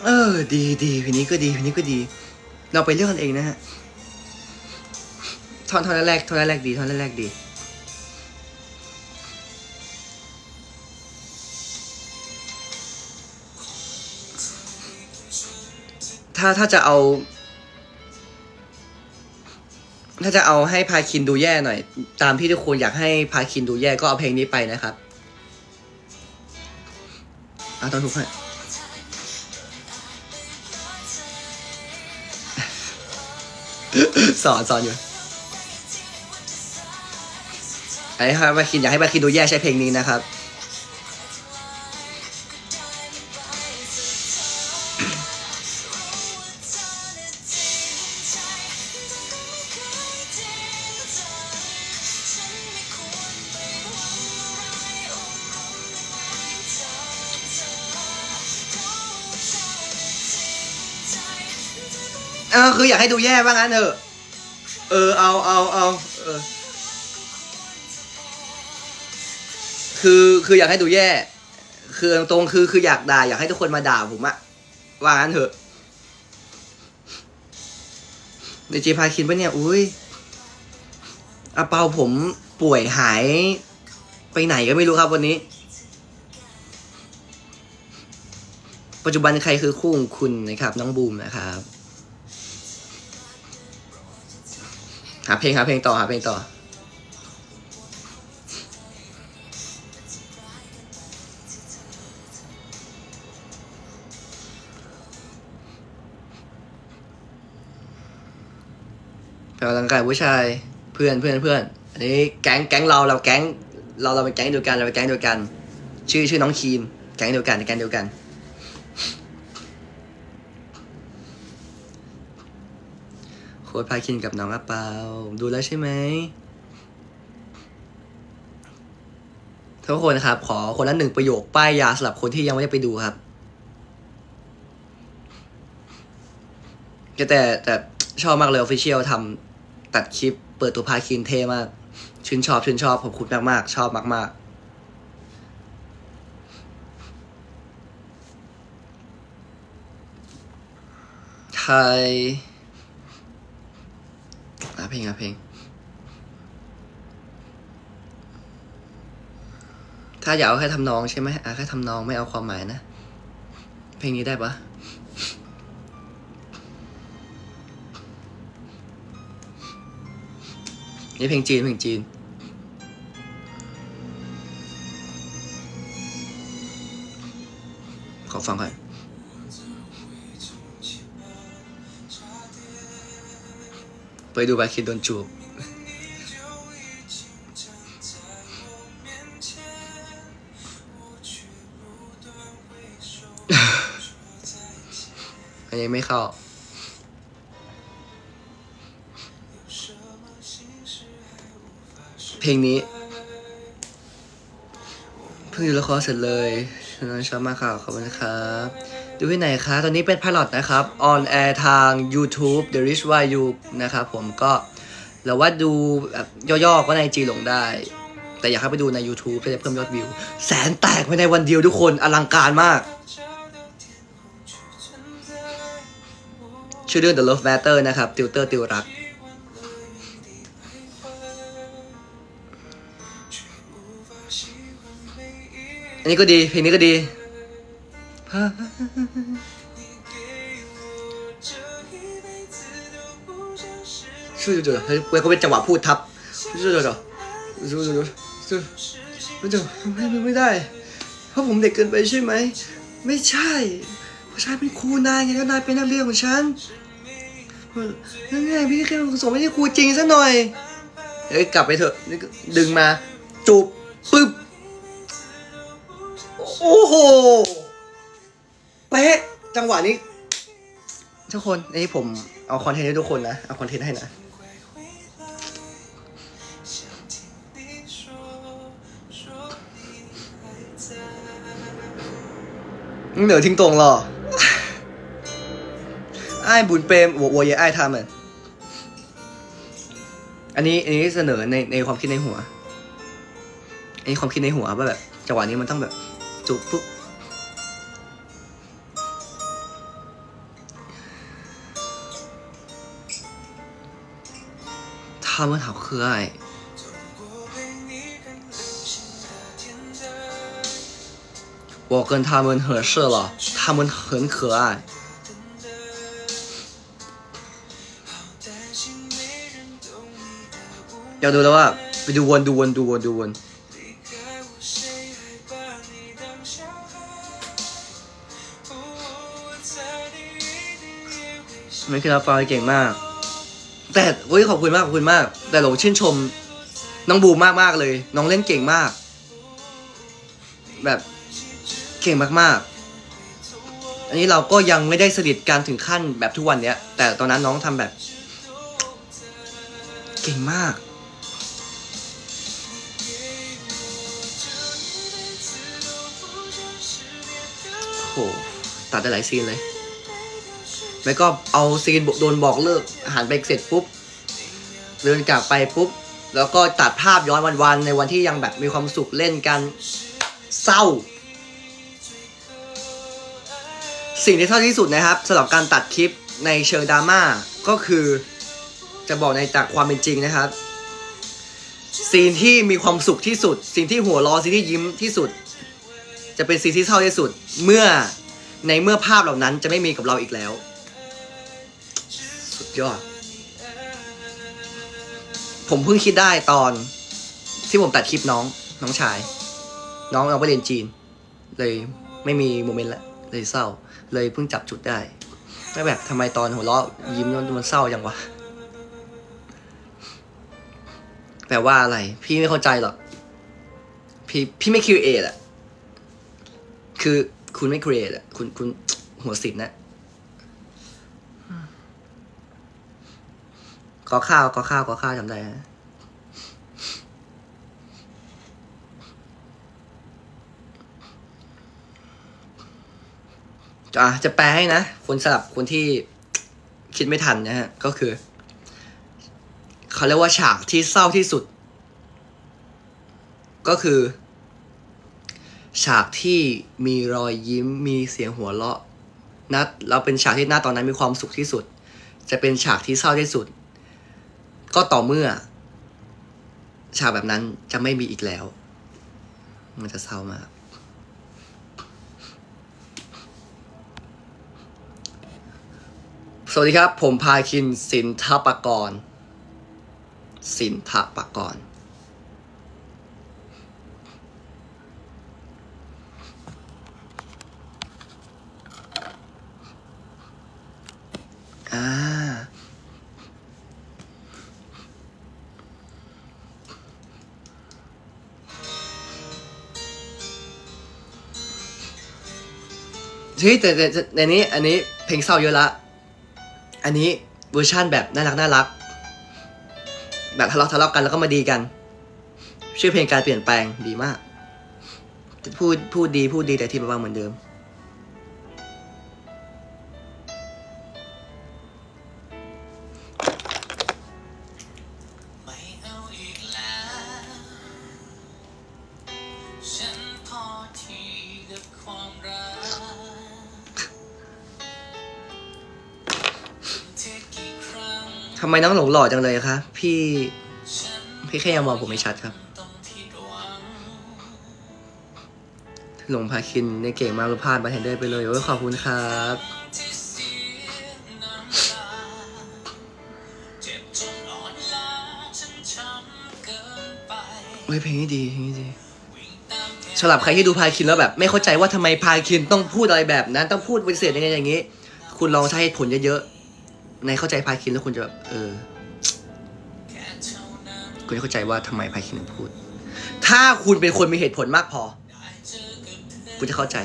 ดีเพลงนี้ก็ดีเพลงนี้ก็ดีเราไปเลือกกันเองนะฮะท่อนแรกดีท่อนแรกดีถ้าจะเอาให้พาคินดูแย่หน่อยตามที่ทุกคนอยากให้พาคินดูแย่ก็เอาเพลงนี้ไปนะครับตอนถูกให้สอนอยู่ไอ้พาคินอยากให้พาคินดูแย่ใช้เพลงนี้นะครับคืออยากให้ดูแย่ว่างั้นเถอะเอาคืออยากให้ดูแย่คือตรงคืออยากด่าอยากให้ทุกคนมาด่าผมอะว่างั้นเถอะในจีพาคินปะเนี่ยอุ้ยอาเปาผมป่วยหายไปไหนก็ไม่รู้ครับวันนี้ปัจจุบันใครคือคู่ของคุณนะครับน้องบูมนะครับหาเพลงต่อหาเพลงต่อไปออกกำลังกายผู้ชายเพื่อนอันนี้แก๊งเราเป็นแก๊งเดียวกันเราเป็นแก๊งเดียวกันชื่อน้องคีมแก๊งเดียวกันโค้ดพาคินกับน้องอาเปาดูแล้วใช่ไหมทุกคนครับขอคนละ1 ประโยคป้ายยาสำหรับคนที่ยังไม่ได้ไปดูครับแต่ชอบมากเลย Official ทำตัดคลิปเปิดตัวพาคินเท่มากชื่นชอบขอบคุณมากชอบมากไทยเพลงถ้าอยากเอาแค่ทำนองใช่ไหมแค่ทำนองไม่เอาความหมายนะเพลงนี้ได้ปะนี่เพลงจีนขอฟังก่อนไปดูบาคินโดนจูบอันนี้ไม่เข้าเพลงนี้เพิ่งดูละครเสร็จเลยชอบมากค่ะขอบคุณครับดูที่ไหนคะตอนนี้เป็นไพลอตนะครับ on air ทาง YouTube The Rich Why You นะครับผมก็แล้วว่าดูแบบย่อๆก็ใน IG ลงได้แต่อยากให้ไปดูใน YouTube เพื่อจะเพิ่มยอดวิว100,000 แตกภายในวันเดียวทุกคนอลังการมากชื่อเรื่อง The Love Matter นะครับติวเตอร์ติวรักอันนี้ก็ดีเพลงนี้ก็ดีช่วยเฮ้ยเขาเป็นจังหวะพูดทับช่วยไม่ได้เพราะผมเด็กเกินไปใช่ไหมไม่ใช่เพราะฉันเป็นครูนายไงแล้วนายเป็นนักเรียนของฉันนั่นไงพี่แค่ส่งไม่ใช่ครูจริงซะหน่อยเฮ้ยกลับไปเถอะดึงมาจูบปึ๊บโอ้โหเป๊ะจังหวะนี้ทุกคนนี่ผมเอาคอนเทนต์ให้ทุกคนนะเอาคอนเทนต์ให้นะเหนือทิ้งตรงหรอไอ้บุญเปรม我也爱他们อันนี้เสนอในความคิดในหัวอันนี้ความคิดในหัวว่าแบบจังหวะนี้มันต้องแบบจูบปุ๊บ他们好可爱。我跟他们合适了，他们很可爱。อยากดูแล้วว่าไปดูวนไม่คือเราฟังเก่งมากแต่ขอบคุณมากแต่หลงชื่นชมน้องบูมมากเลยน้องเล่นเก่งมากแบบเก่งมากๆอันนี้เราก็ยังไม่ได้สนิทกันถึงขั้นแบบทุกวันเนี้ยแต่ตอนนั้นน้องทำแบบเก่งมากโหตัดได้หลายซีนเลยแล้วก็เอาซีนโดนบอกเลิกอาหารไปเสร็จปุ๊บเดินกลับไปปุ๊บแล้วก็ตัดภาพย้อนวันในวันที่ยังแบบมีความสุขเล่นกันเศร้าสิ่งที่เศร้าที่สุดนะครับสำหรับการตัดคลิปในเชิงดราม่าก็คือจะบอกในจากความเป็นจริงนะครับซีนที่มีความสุขที่สุดซีนที่หัวเราะซีนที่ยิ้มที่สุดจะเป็นซีนที่เศร้าที่สุดเมื่อภาพเหล่านั้นจะไม่มีกับเราอีกแล้วสุดยอดผมเพิ่งคิดได้ตอนที่ผมตัดคลิปน้องชายน้องไปเรียนจีนเลยไม่มีโมเมนต์ละเลยเศร้าเลยเพิ่งจับจุดได้ไม่แบบทำไมตอนหัวเราะยิ้มมันเศร้าจังวะแปลว่าอะไรพี่ไม่เข้าใจหรอกพี่ไม่คิดเองอะคือคุณไม่ครีเอทอะคุณหัวศิลป์นะก็ข้าวจำได้ฮะจะแปลให้นะคนสลับคนที่คิดไม่ทันนะฮะก็คือเขาเรียกว่าฉากที่เศร้าที่สุดก็คือฉากที่มีรอยยิ้มมีเสียงหัวเราะนัดเราเป็นฉากที่หน้าตอนนั้นมีความสุขที่สุดจะเป็นฉากที่เศร้าที่สุดก็ต่อเมื่อฉากแบบนั้นจะไม่มีอีกแล้วมันจะเศร้ามากสวัสดีครับผมพาคินสินทปกรแต่ในนี้อันนี้เพลงเศร้าเยอะละอันนี้เวอร์ชั่นแบบน่ารักแบบทะเลาะกันแล้วก็มาดีกันชื่อเพลงการเปลี่ยนแปลงดีมากพูดดีแต่ที่บ้างเหมือนเดิมทำไมน้องหลงหล่อจังเลยคะพี่แค่ยังมองผมไม่ชัดครับหลงพาคินในเก่งมากรูพลาดบาร์เทนเดอร์ไปเลยโอ้ยขอบคุณครับโอ้ยเพลงนี้ดีสำหรับใครที่ดูพาคินแล้วแบบไม่เข้าใจว่าทำไมพาคินต้องพูดอะไรแบบนั้นต้องพูดปฏิเสธอย่างนี้คุณลองใช้เหตุผลเยอะๆในเข้าใจพาคินแล้วคุณจะแบบคุณจะเข้าใจว่าทำไมพาคินถึงพูดถ้าคุณเป็นคนมีเหตุผลมากพอคุณจะเข้าใจ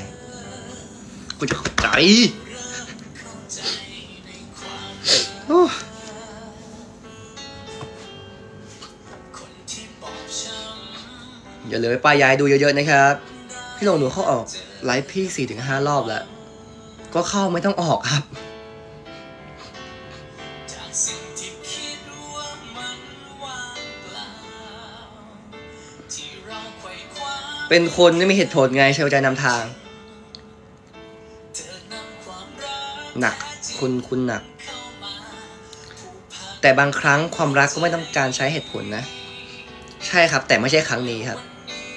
อย่าลืมไปป้ายยายดูเยอะๆนะครับพี่หลงหนูเข้าออกไลฟ์พี่ 4-5 รอบแล้วก็เข้าไม่ต้องออกครับเป็นคนไม่มีเหตุผลไงใช้หัวใจนำทางหนักคุณหนักแแต่บางครั้งความรักก็ไม่ต้องการใช้เหตุผลนะใช่ครับแต่ไม่ใช่ครั้งนี้ครับ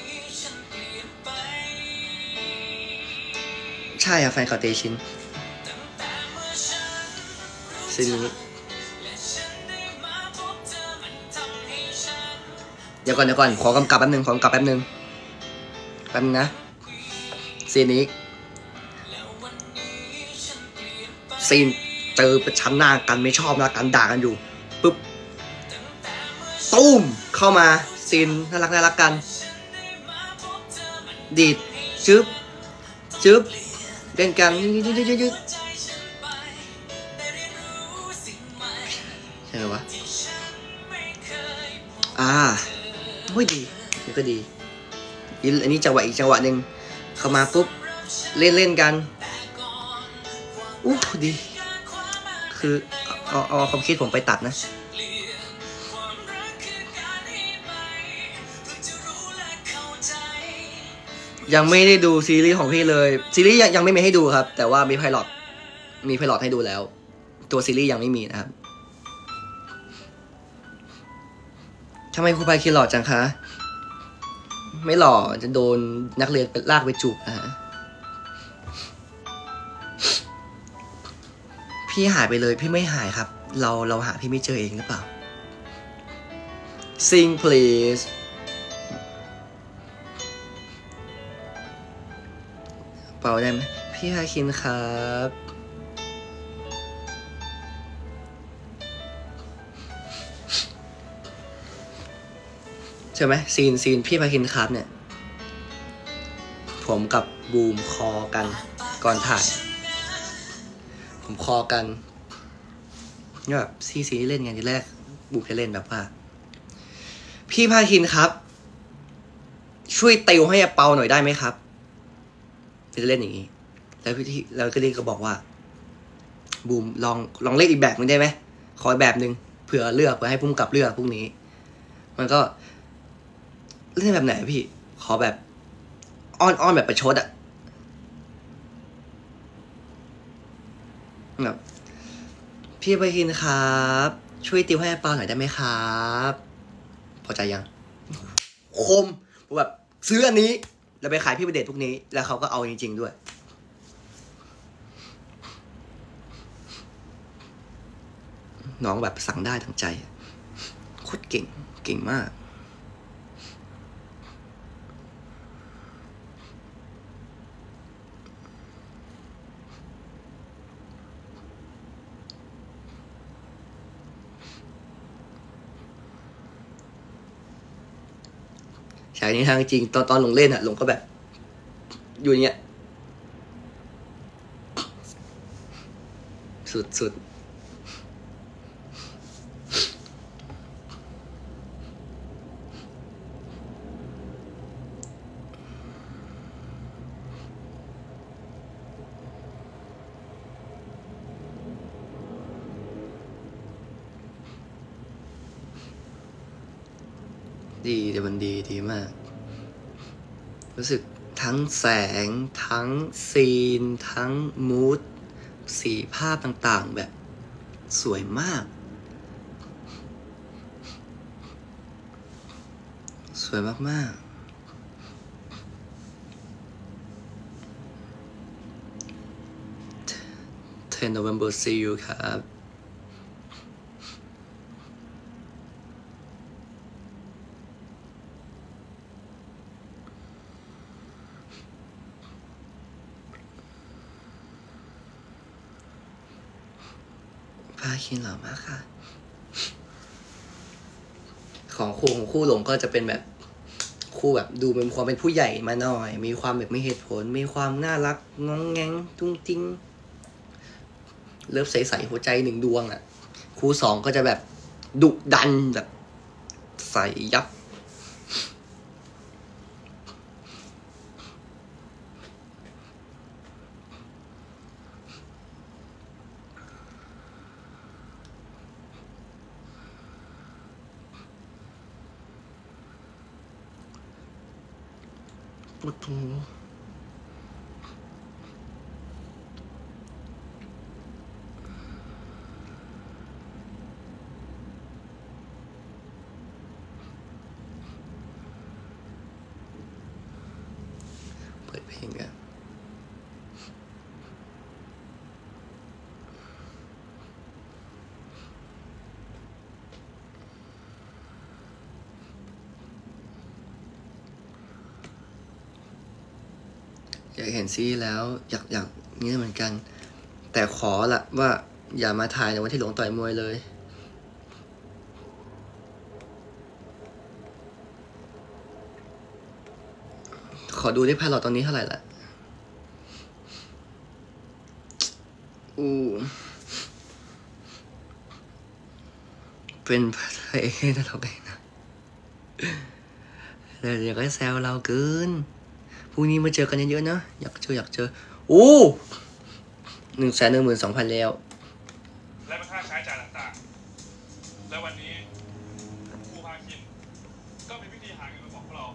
ใช่ครับแฟนคลับเตชินซีนนี้เดี๋ยวก่อนขอกำกับแป๊บนึงนะซีนนี้ซีนเจอประชันหน้ากันไม่ชอบนะกันด่ากันอยู่ปุ๊บตุ้มเข้ามาซีนน่ารักกันดีดจึ๊บเล่นกันยืดใช่ไหมวะโอ้ยดีมันก็ดีอันนี้จังหวะอีกจังหวะหนึ่งเข้ามาปุ๊บเล่นกันดีคือเอาความคิดผมไปตัดนะยังไม่ได้ดูซีรีส์ของพี่เลยซีรีส์ยังไม่มีให้ดูครับแต่ว่ามีไพลอตให้ดูแล้วตัวซีรีส์ยังไม่มีนะครับทำไมครูพายคินหล่อจังคะไม่หล่อจะโดนนักเรียนลากไปจูบนะฮะพี่หายไปเลยพี่ไม่หายครับเราหาพี่ไม่เจอเองหรือเปล่า Sing please เป่าได้ไหมพี่พาคินครับใช่ไหมซีนพี่พาคินครับเนี่ยผมกับบูมคอกันก่อนถ่ายผมคอกันเนี่ยแบบซีเล่นกันทีแรกบูมจะเล่นแบบว่าพี่พาคินครับช่วยติวให้เปาหน่อยได้ไหมครับจะเล่นอย่างนี้แล้วก็ดีก็บอกว่าบูมลองเล่นอีกแบบนึงได้ไหมขออีกแบบนึงเผื่อให้พุ่มกับเลือกพวกนี้มันก็เล่นแบบไหนพี่ขอแบบอ้อนแบบประชดอะแบบพี่ไปกินครับช่วยติวให้เปาหน่อยได้ไหมครับพอใจยังคมแบบซื้ออันนี้แล้วไปขายพี่ประเดชพวกนี้แล้วเขาก็เอาจริงๆด้วยน้องแบบสั่งได้ทั้งใจโคตรเก่งมากฉากนี้ทางจริงตอนลงเล่นอะลงก็แบบอยู่เนี้ยสุดดีเดี๋ยวมันดีมากรู้สึกทั้งแสงทั้งซีนทั้งมูดสีภาพต่างๆแบบสวยมากสวยมากๆ10 November see you ครับพาคินหล่อมากค่ะของคู่หลงก็จะเป็นแบบคู่แบบดูเป็นความเป็นผู้ใหญ่มาหน่อยมีความแบบมีเหตุผลมีความน่ารักง้องแงงจุ้งจิ้งเลิฟใสๆหัวใจหนึ่งดวงอ่ะคู่สองก็จะแบบดุดันแบบใส่ยับปวดหัวอยากเห็นซีรีส์แล้วอยากนี่เหมือนกัน แต่ขอละว่าอย่ามาถ่ายในวันที่หลงต่อยมวยเลย ขอดูได้พายลอตตอนนี้เท่าไหร่ละเป็นพระเอกนะเราเองนะเดี๋ยวก็แซวเราเกินพรุ่งนี้มาเจอกันเยอะๆนะอยากเจอโอ้112,000แล้ว
และเป็นค่าใช้จ่ายต่างๆและวันนี้ครูพาคินก็มีวิธีหาเงินมาบอกพวกเรา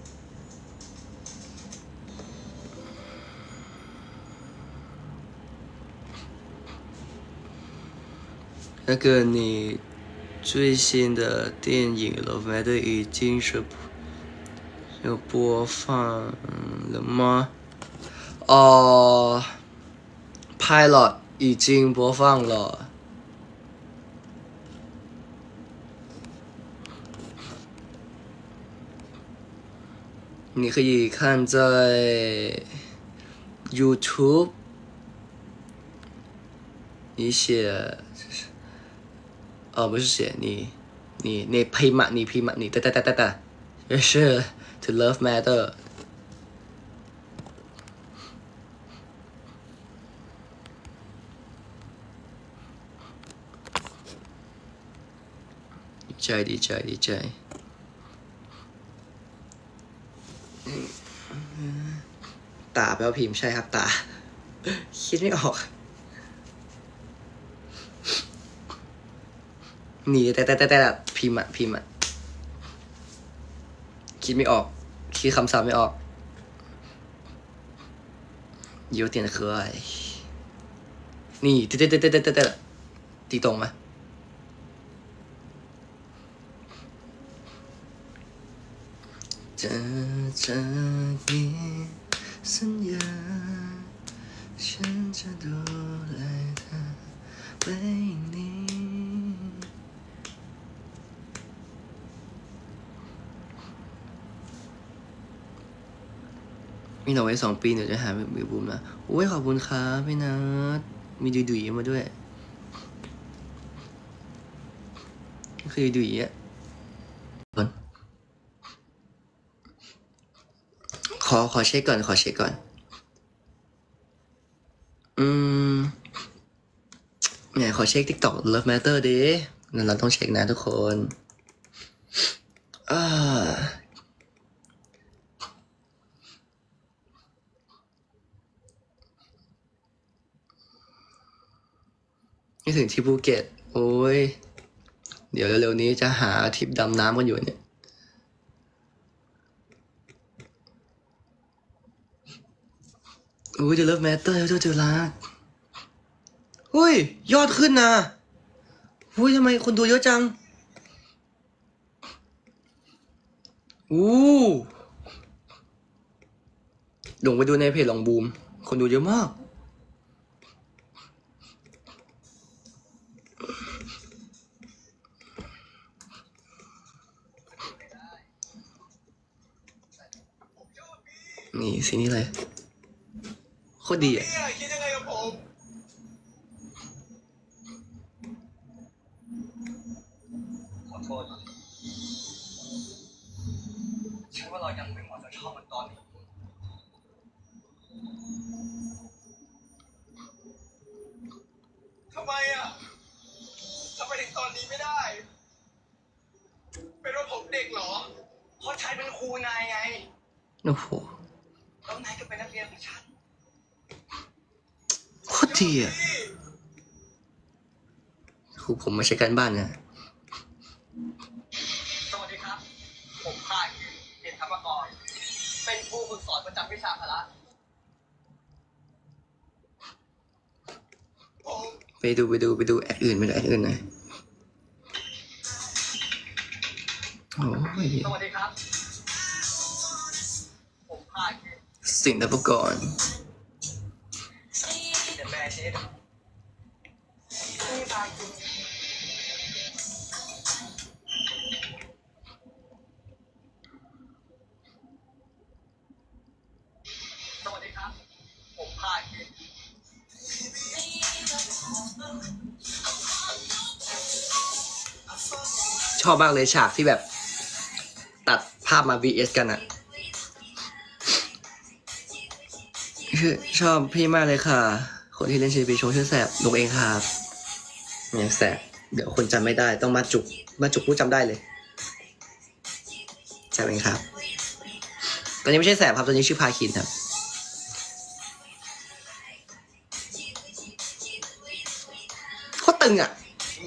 那个你最新的电影《Love Matter》已经是有播放了吗？Pilot 已经播放了。你可以看在 YouTube 你写不是写你配嘛，你对，也是 To Love Matter。ดีใจตาแปลว่าพิมพ์ใช่ครับตาคิดไม่ออกนี่แต่พิมพ์อะคิดไม่ออกคิดคำศัพท์ไม่ออก有点可爱นี่แต่ตีตรงไหม这你สัญญาฉันจะดูแลเธอไปนี้มีหน่อไว้2 ปีเดี๋ยวจะหาบิวบูมนะโอ้ยขอบคุณครับพี่นัทมีดุยมาด้วยคือดุยอ่ะขอเช็คก่อนเนี่ยขอเช็ค TikTok Love Matter ดินั่นเราต้องเช็คนะทุกคนนี่ถึงที่ภูเก็ตโอ้ยเดี๋ยวเร็วๆนี้จะหาทริปดำน้ำกันอยู่เนี่ยอุ้ย The Love Matter เจอรักอุ้ยยอดขึ้นนะอุ้ยทำไมคนดูเยอะจังลงไปดูในเพจลองบูมคนดูเยอะมากนี่สินี่เลยโคตรดีอ่ะ
คิดยังไงกับผมขอโทษฉันว่าเรายังไม่เหมาะจะชอบมันตอนนี้ทำไมทำไมถึงตอนนี้ไม่ได้เป็นว่าผมเด็กเหรอเพราะฉันเป็นครูนายไง
โอ้โห
แล้วนายก็เป็นนักเรียนของฉัน
โคตรดีอ่ะครูผมไม่ใช่การบ้านนะ
สวัสดีครับผมพายเรียนธรรมกรเป็นครูฝึกสอนประจำวิชาพละ
ไปดูแอคอื่นหน่อยโอ้ย
สวัสดีครับผมพาย
สิ่งนับประกอบ
เดี๋ยวแม่เช็ดนี่พายสวัสดีครับ
อบมากเลยฉากที่แบบตัดภาพมา VS กันอะคือชอบพี่มากเลยค่ะคนที่เล่นชีวิตโชว์ชื่อแสบลงเองครับเนี่ยแสบเดี๋ยวคนจำไม่ได้ต้องมาจุกผู้จำได้เลยแสบเองครับตอนนี้ไม่ใช่แสบครับตอนนี้ชื่อพาคินครับโคตรตึงอ่ะ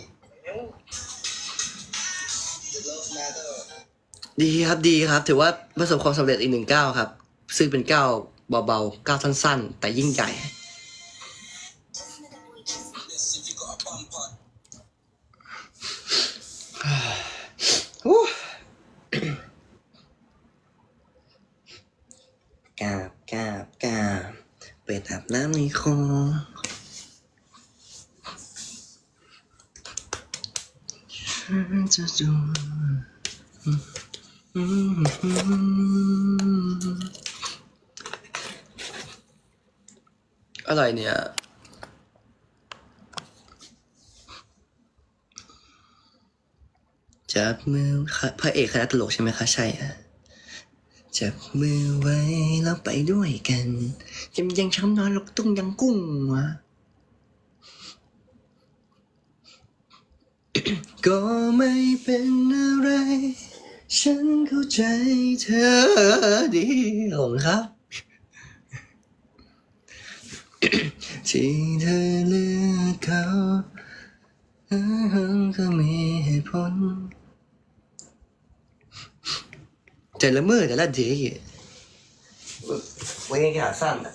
ดีครับถือว่าประสบความสำเร็จอีก1 ก้าวครับซึ่งเป็นก้าวเบาๆก้าวสั้นๆแต่ยิ่งใหญ่กาบเปิดอาบน้ำในคลองจะจูอะไรเนี่ยจับมือพระเอกคณะตลกใช่ไหมคะใช่อะจับมือไว้แล้วไปด้วยกันยังช้ำนอนลูกตุ้งยังกุ้งวะ ก็ไม่เป็นอะไรฉันเข้าใจเธอดีขอบคุณครับ ที่เธอเลือกเขาก็มีเหตุผลแต่ละมือแต่ละทีไว้ในขาสั้นอ่ะ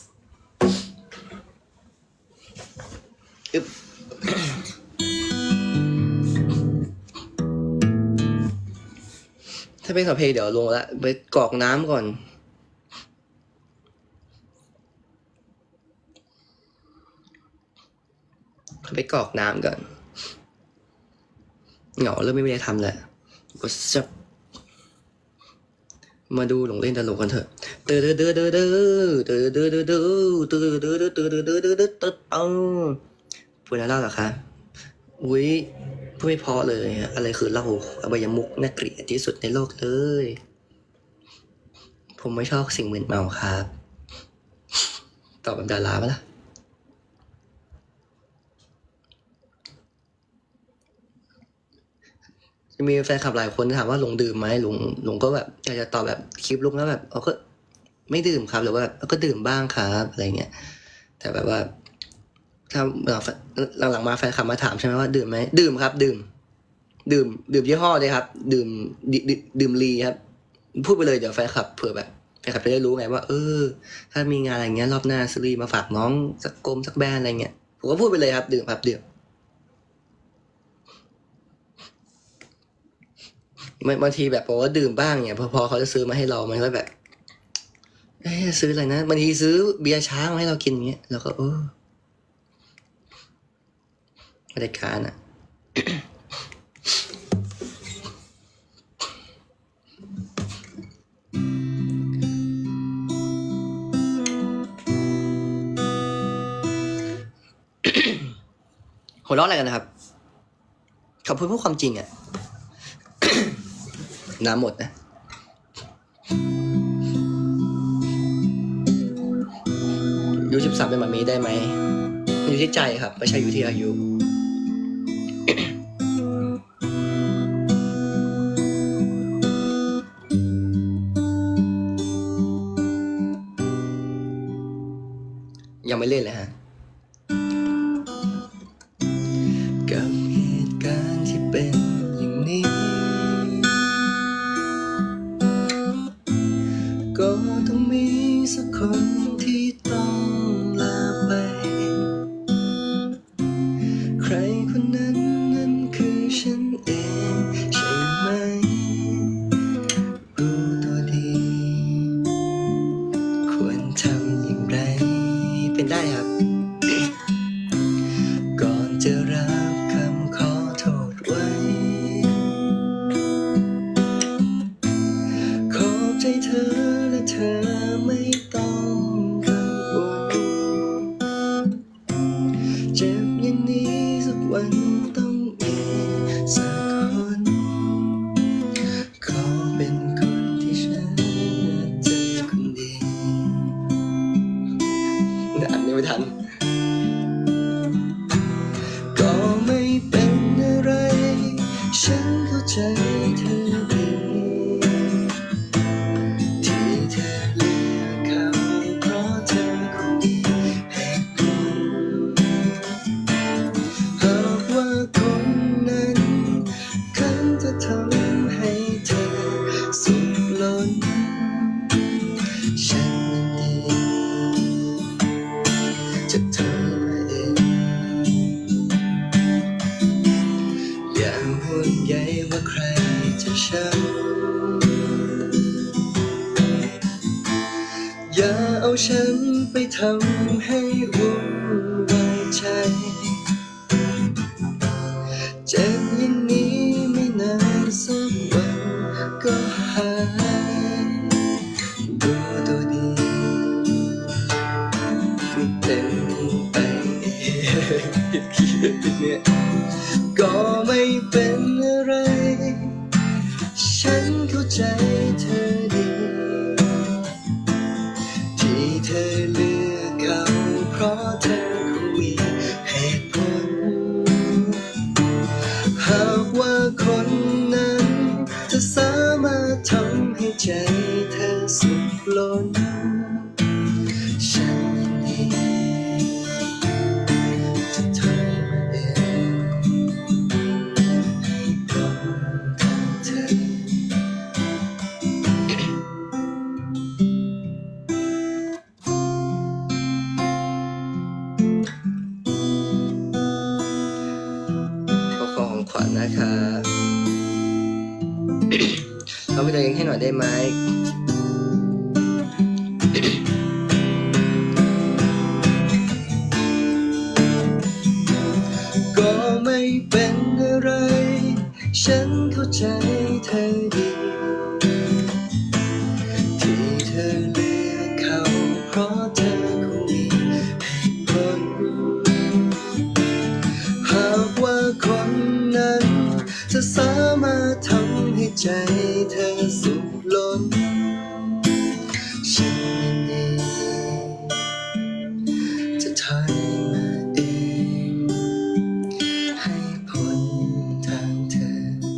ถ้าเป็นสัพเพเดี๋ยวลงละไปกรอกน้ำก่อนไปกรอกน้ำก่อนเหงาเริ่มไม่มีอะไรทำแล้วก็จะมาดูหลงเล่นตลกกันเถอะพูดแล้วเล่าเหรอคะอุ้ยพูดไม่เพอเลยอะไรคือเล่าอบายมุกน่าเกลียดที่สุดในโลกเลยผมไม่ชอบสิ่งมึนเมาครับตอบแบบดาราปะล่ะจะมีแฟนคลับหลายคนถามว่าหลงดื่มไหมหลงก็แบบอยากจะตอบแบบคลิปลุกแล้วแบบก็ไม่ดื่มครับหรือว่าก็ดื่มบ้างครับอะไรเงี้ยแต่แบบว่าถ้าหลังๆมาแฟนคลับมาถามใช่ไหมว่าดื่มไหมดื่มครับดื่มยี่ห้อเลยครับดื่มลีครับพูดไปเลยเดี๋ยวแฟนคลับเผื่อแบบแฟนคลับจะได้รู้ไงว่าถ้ามีงานอะไรเงี้ยรอบหน้าซื้อลีมาฝากน้องสักกรมสักแบรนด์อะไรเงี้ยผมก็พูดไปเลยครับดื่มครับดื่มบางทีแบบบอกว่าดื่มบ้างเนี่ยพอเขาจะซื้อมาให้เรามันก็แบบซื้ออะไรนะบางทีซื้อเบียร์ช้างมาให้เรากินเงี้ยแล้วก็บรรยากาศอ่ะ หัวเราะอะไรกันนะครับขอบคุณพูดความจริงอ่ะ น้ำหมดนะอายุ13เป็นแบบนี้ได้ไหมอยู่ที่ใจครับไม่ใช่อยู่ที่อายุ ยังไม่เล่นเลยฮะกับเหตุการณ์ที่เป็นอย่างนี้ก็ต้องมีสักคนที่ต้องลาไปใครคนนั้นคือฉันเองใช่ไหมรู้ตัวดีควรทำอย่างไรเป็นได้ครับก่อนจะรับคำขอโทษไว้ขอบใจเธอและเธอไม่ต้องกังวลเจ็บอย่างนี้สักวันต้องมีสักคนไม่ทันก็ไม่เป็นอะไรฉันเข้าใจเธอดีที่เธอเลือกเขาเพราะเธอคงมีเหตุผลหากว่าคนนั้นคันจะทำให้เธอสุขล้นฉันยินดีจะถอยมาเองอย่าห่วงใยว่าใครจะช้ำอย่าเอาฉันไปทำให้วุ่นวายใจเจ็บอย่างนี้ไม่นานสักวันก็หายดูตัวดีไม่เต็มไปผิดคิดผิดเนี่ยก็ไม่เป็นอะไรฉันเข้าใจเธอดีที่เธอเลือกเขาเพราะเธอคงมีเหตุผลหากว่าคนนั้นจะสามารถทำให้ใจเธอสุขล้นฉันยินดีจะถอยมาเองให้ตรงทางเธอขอของขวัญนะครับเอาไปตัวเองให้หน่อยได้ไหมก็ไม่เป็นอะไรฉันเข้าใจเธอดีที่เธอเลือกเขาเพราะเธอคงมีเหตุผลหากว่าคนนั้นจะสามารถทำให้ใจเธอสุขล้นฉันยินดีจะถอยมาเองให้พ้นทางเธอ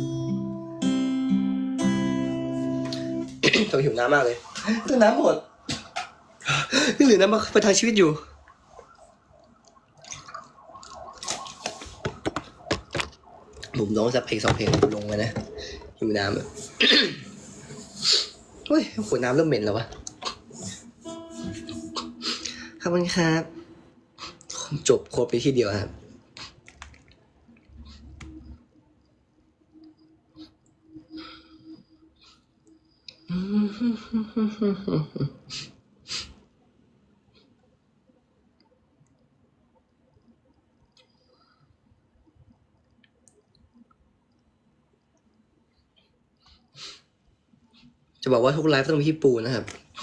ตัวหิวน้ำมากเลยตัวน้ำหมดยังเหลือน้ำมาประทังชีวิตอยู่ผมร้องสักเพลง2 เพลงลงไปนะหิวน้ำ เฮ้ยขวดน้ำเริ่มเหม็นแล้ววะขอบคุณครับจบโคตรไปที่เดียวครับจะบอกว่าทุกไลฟ์ต้องมีพี่ปูนะครับ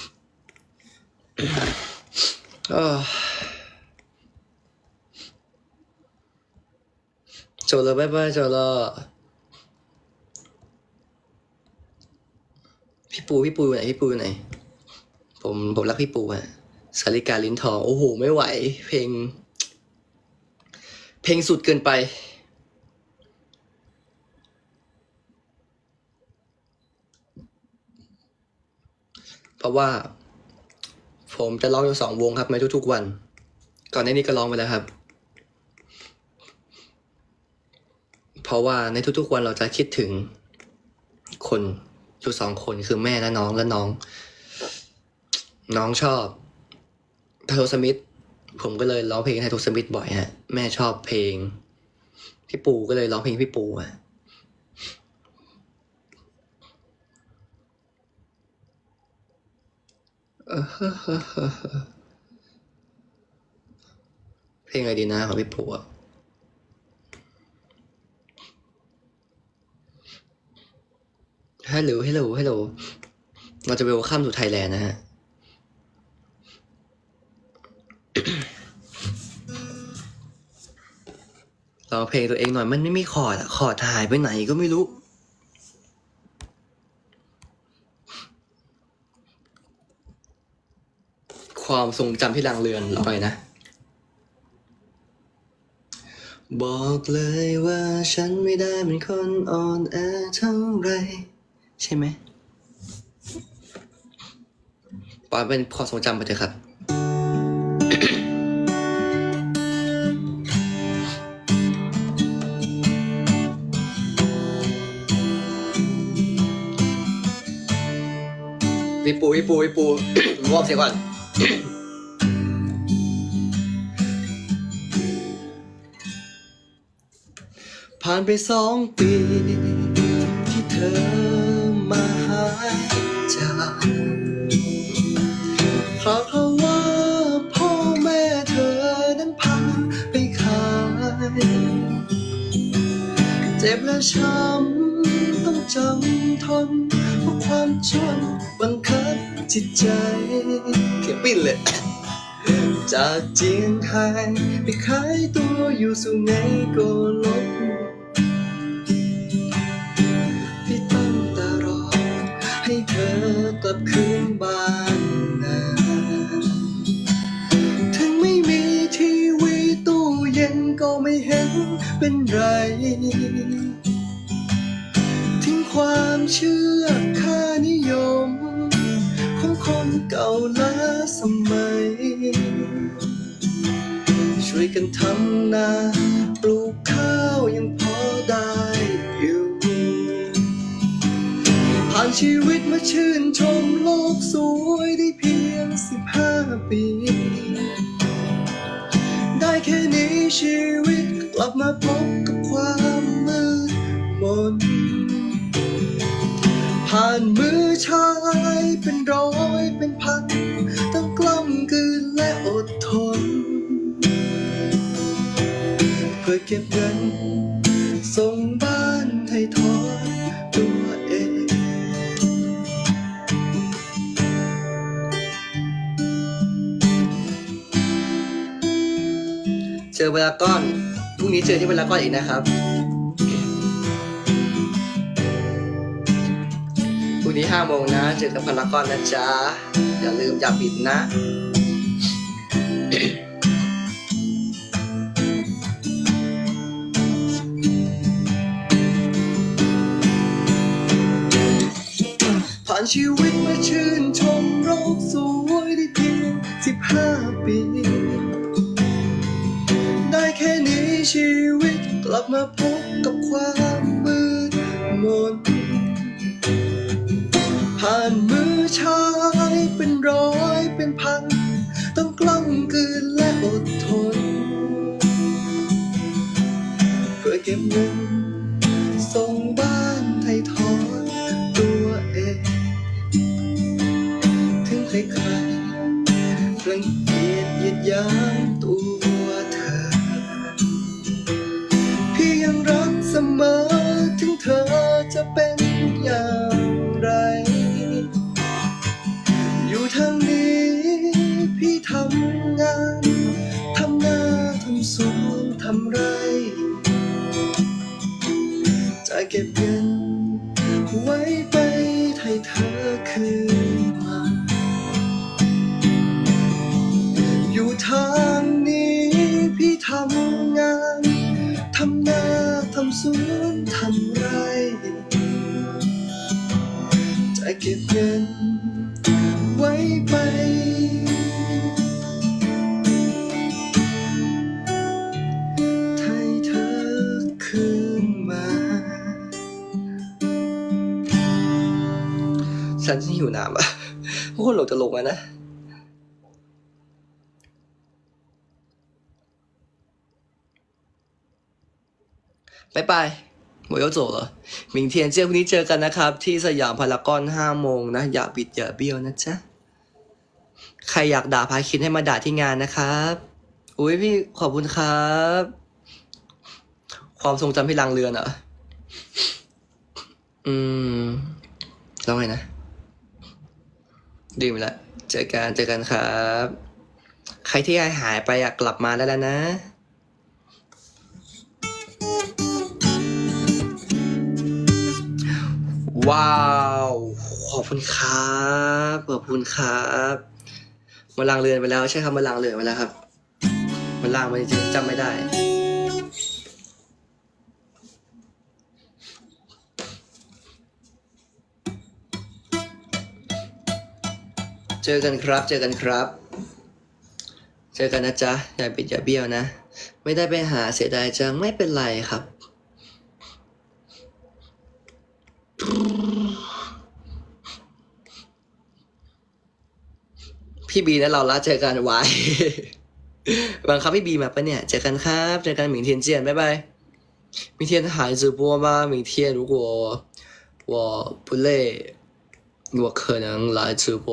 จบแล้วบ๊ายบายจบแล้วพี่ปูอยู่ไหนพี่ปูอยู่ไหนผมรักพี่ปูฮะสาริกาลิ้นทองโอ้โหไม่ไหวเพลงสุดเกินไปเพราะว่าผมจะร้องอยู่2 วงครับในทุกๆวันก่อนหน้านี้ก็ร้องไปแล้วครับเพราะว่าในทุกๆวันเราจะคิดถึงคนอยู่2 คนคือแม่และน้องน้องชอบไทโทสมิธผมก็เลยร้องเพลงไทโทสมิธบ่อยฮะแม่ชอบเพลงพี่ปูก็เลยร้องเพลงพี่ปูอ่ะเพลงอะไรดีนะของพี่ปูอ่ะฮัลโหลเราจะเวลคัมสู่ไทยแลนด์นะฮะร้องเพลงตัวเองหน่อยมันไม่มีคอร์ดอะคอร์ดหายไปไหนก็ไม่รู้ความทรงจำที่ลางเลือนลอยนะบอกเลยว่าฉันไม่ได้เป็นคนอ่อนแอเท่าไรใช่ไหมปล่อยเป็นความทรงจำไปเถอะครับ วิปู วอร์มเสียก่อน ผ่านไป2 ปีที่เธอมาหายจากเพราะว่าพ่อแม่เธอนั้นพาไปขายเจ็บและช้ำต้องจำทนเพราะความจนบังคับจิตใจเขียนปิ้นเลยจากเจียงไฮ้ไปขายตัวอยู่สุไหงโกลกพี่ตั้งตารอให้เธอกลับคืนบ้านนาถึงไม่มีทีวีตู้เย็นก็ไม่เห็นเป็นไรทิ้งความเชื่อค่านิยมของคนเก่าล้าสมัยช่วยกันทำนาปลูกข้าวยังพอได้อยู่ผ่านชีวิตมาชื่นชมโลกสวยได้เพียง15 ปีได้แค่นี้ชีวิตกลับมาพบกับความมืดมนผ่านมือชายเป็นร้อยเป็นพันต้องกล้ำกลืนและอดทนเพื่อเก็บเงินส่งบ้านให้ทอดตัวเองเจอเวลาก้อนพรุ่งนี้เจอที่เวลาก้อนอีกนะครับพรุ่งนี้5 โมงนะเจอกับพารากอนนะจ๊ะอย่าลืมอย่าปิดนะผ่านชีวิตมาชื่นชมโลกสวยได้เพียง15 ปีได้แค่นี้ชีวิตกลับมาพบกับความมืดมนผ่านมือชายเป็นร้อยเป็นพันต้องกล้ำกลืนและอดทนเพื่อเก็บเงินส่งบ้านไถ่ถอนตัวเองถึงใครๆรังเกียจเหยียดหยามตัวเธอพี่ยังรักเสมอถึงเธอจะเป็นอย่างไรอยู่ทางนี้พี่ทำงานทำนาทำสวนทำไรจะเก็บเงินไว้ไปให้เธอคืนมาอยู่ทางนี้พี่ทำงานทำนาทำสวนทำไรจะเก็บเงินไว้ไปให้เธอคืนมาฉันหิวน้ำอ่ะพวกคนหลงจะลงมานะ拜拜我又走了明天见พรุ่งนี้เจอกันนะครับที่สยามพารากอน5 โมงนะอย่าบิดอย่าเบี้ยวนะจ๊ะใครอยากด่าพาคินให้มาด่าที่งานนะครับอุ้ยพี่ขอบคุณครับความทรงจำที่ลางเรือนเหรอแล้วไงนะดื่มแล้วเจอกันครับใครที่หายไปอยากกลับมาได้แล้วนะว้าวขอบคุณครับขอบคุณครับมาลางเรือนไปแล้วใช่ครับมาลางเรือนไปแล้วครับมาลางไปจริงจำไม่ได้เจอกันครับ เจอกันครับ เจอกันนะจ๊ะอย่าปิดอย่าเบี้ยวนะไม่ได้ไปหาเสียดายจังไม่เป็นไรครับพี่บีและเราละเจอกันไว้ บังคับพี่บีมาปะเนี่ยเจอกันครับเจอกัน明天见拜拜明天还直播吗明天如果我不累我可能来直播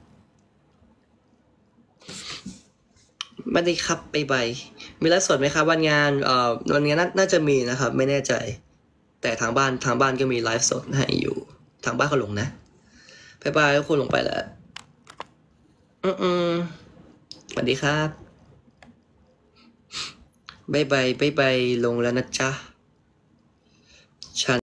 สวัสดีครับบ๊ายบายมีไลฟ์สดไหมครับวันงานวันงานน่าจะมีนะครับไม่แน่ใจแต่ทางบ้านก็มีไลฟ์สดให้อยู่ทางบ้านเขาลงนะบ๊ายบายทุกคนลงไปแล้วสวัสดีครับบ๊ายบายลงแล้วนะจ๊ะฉัน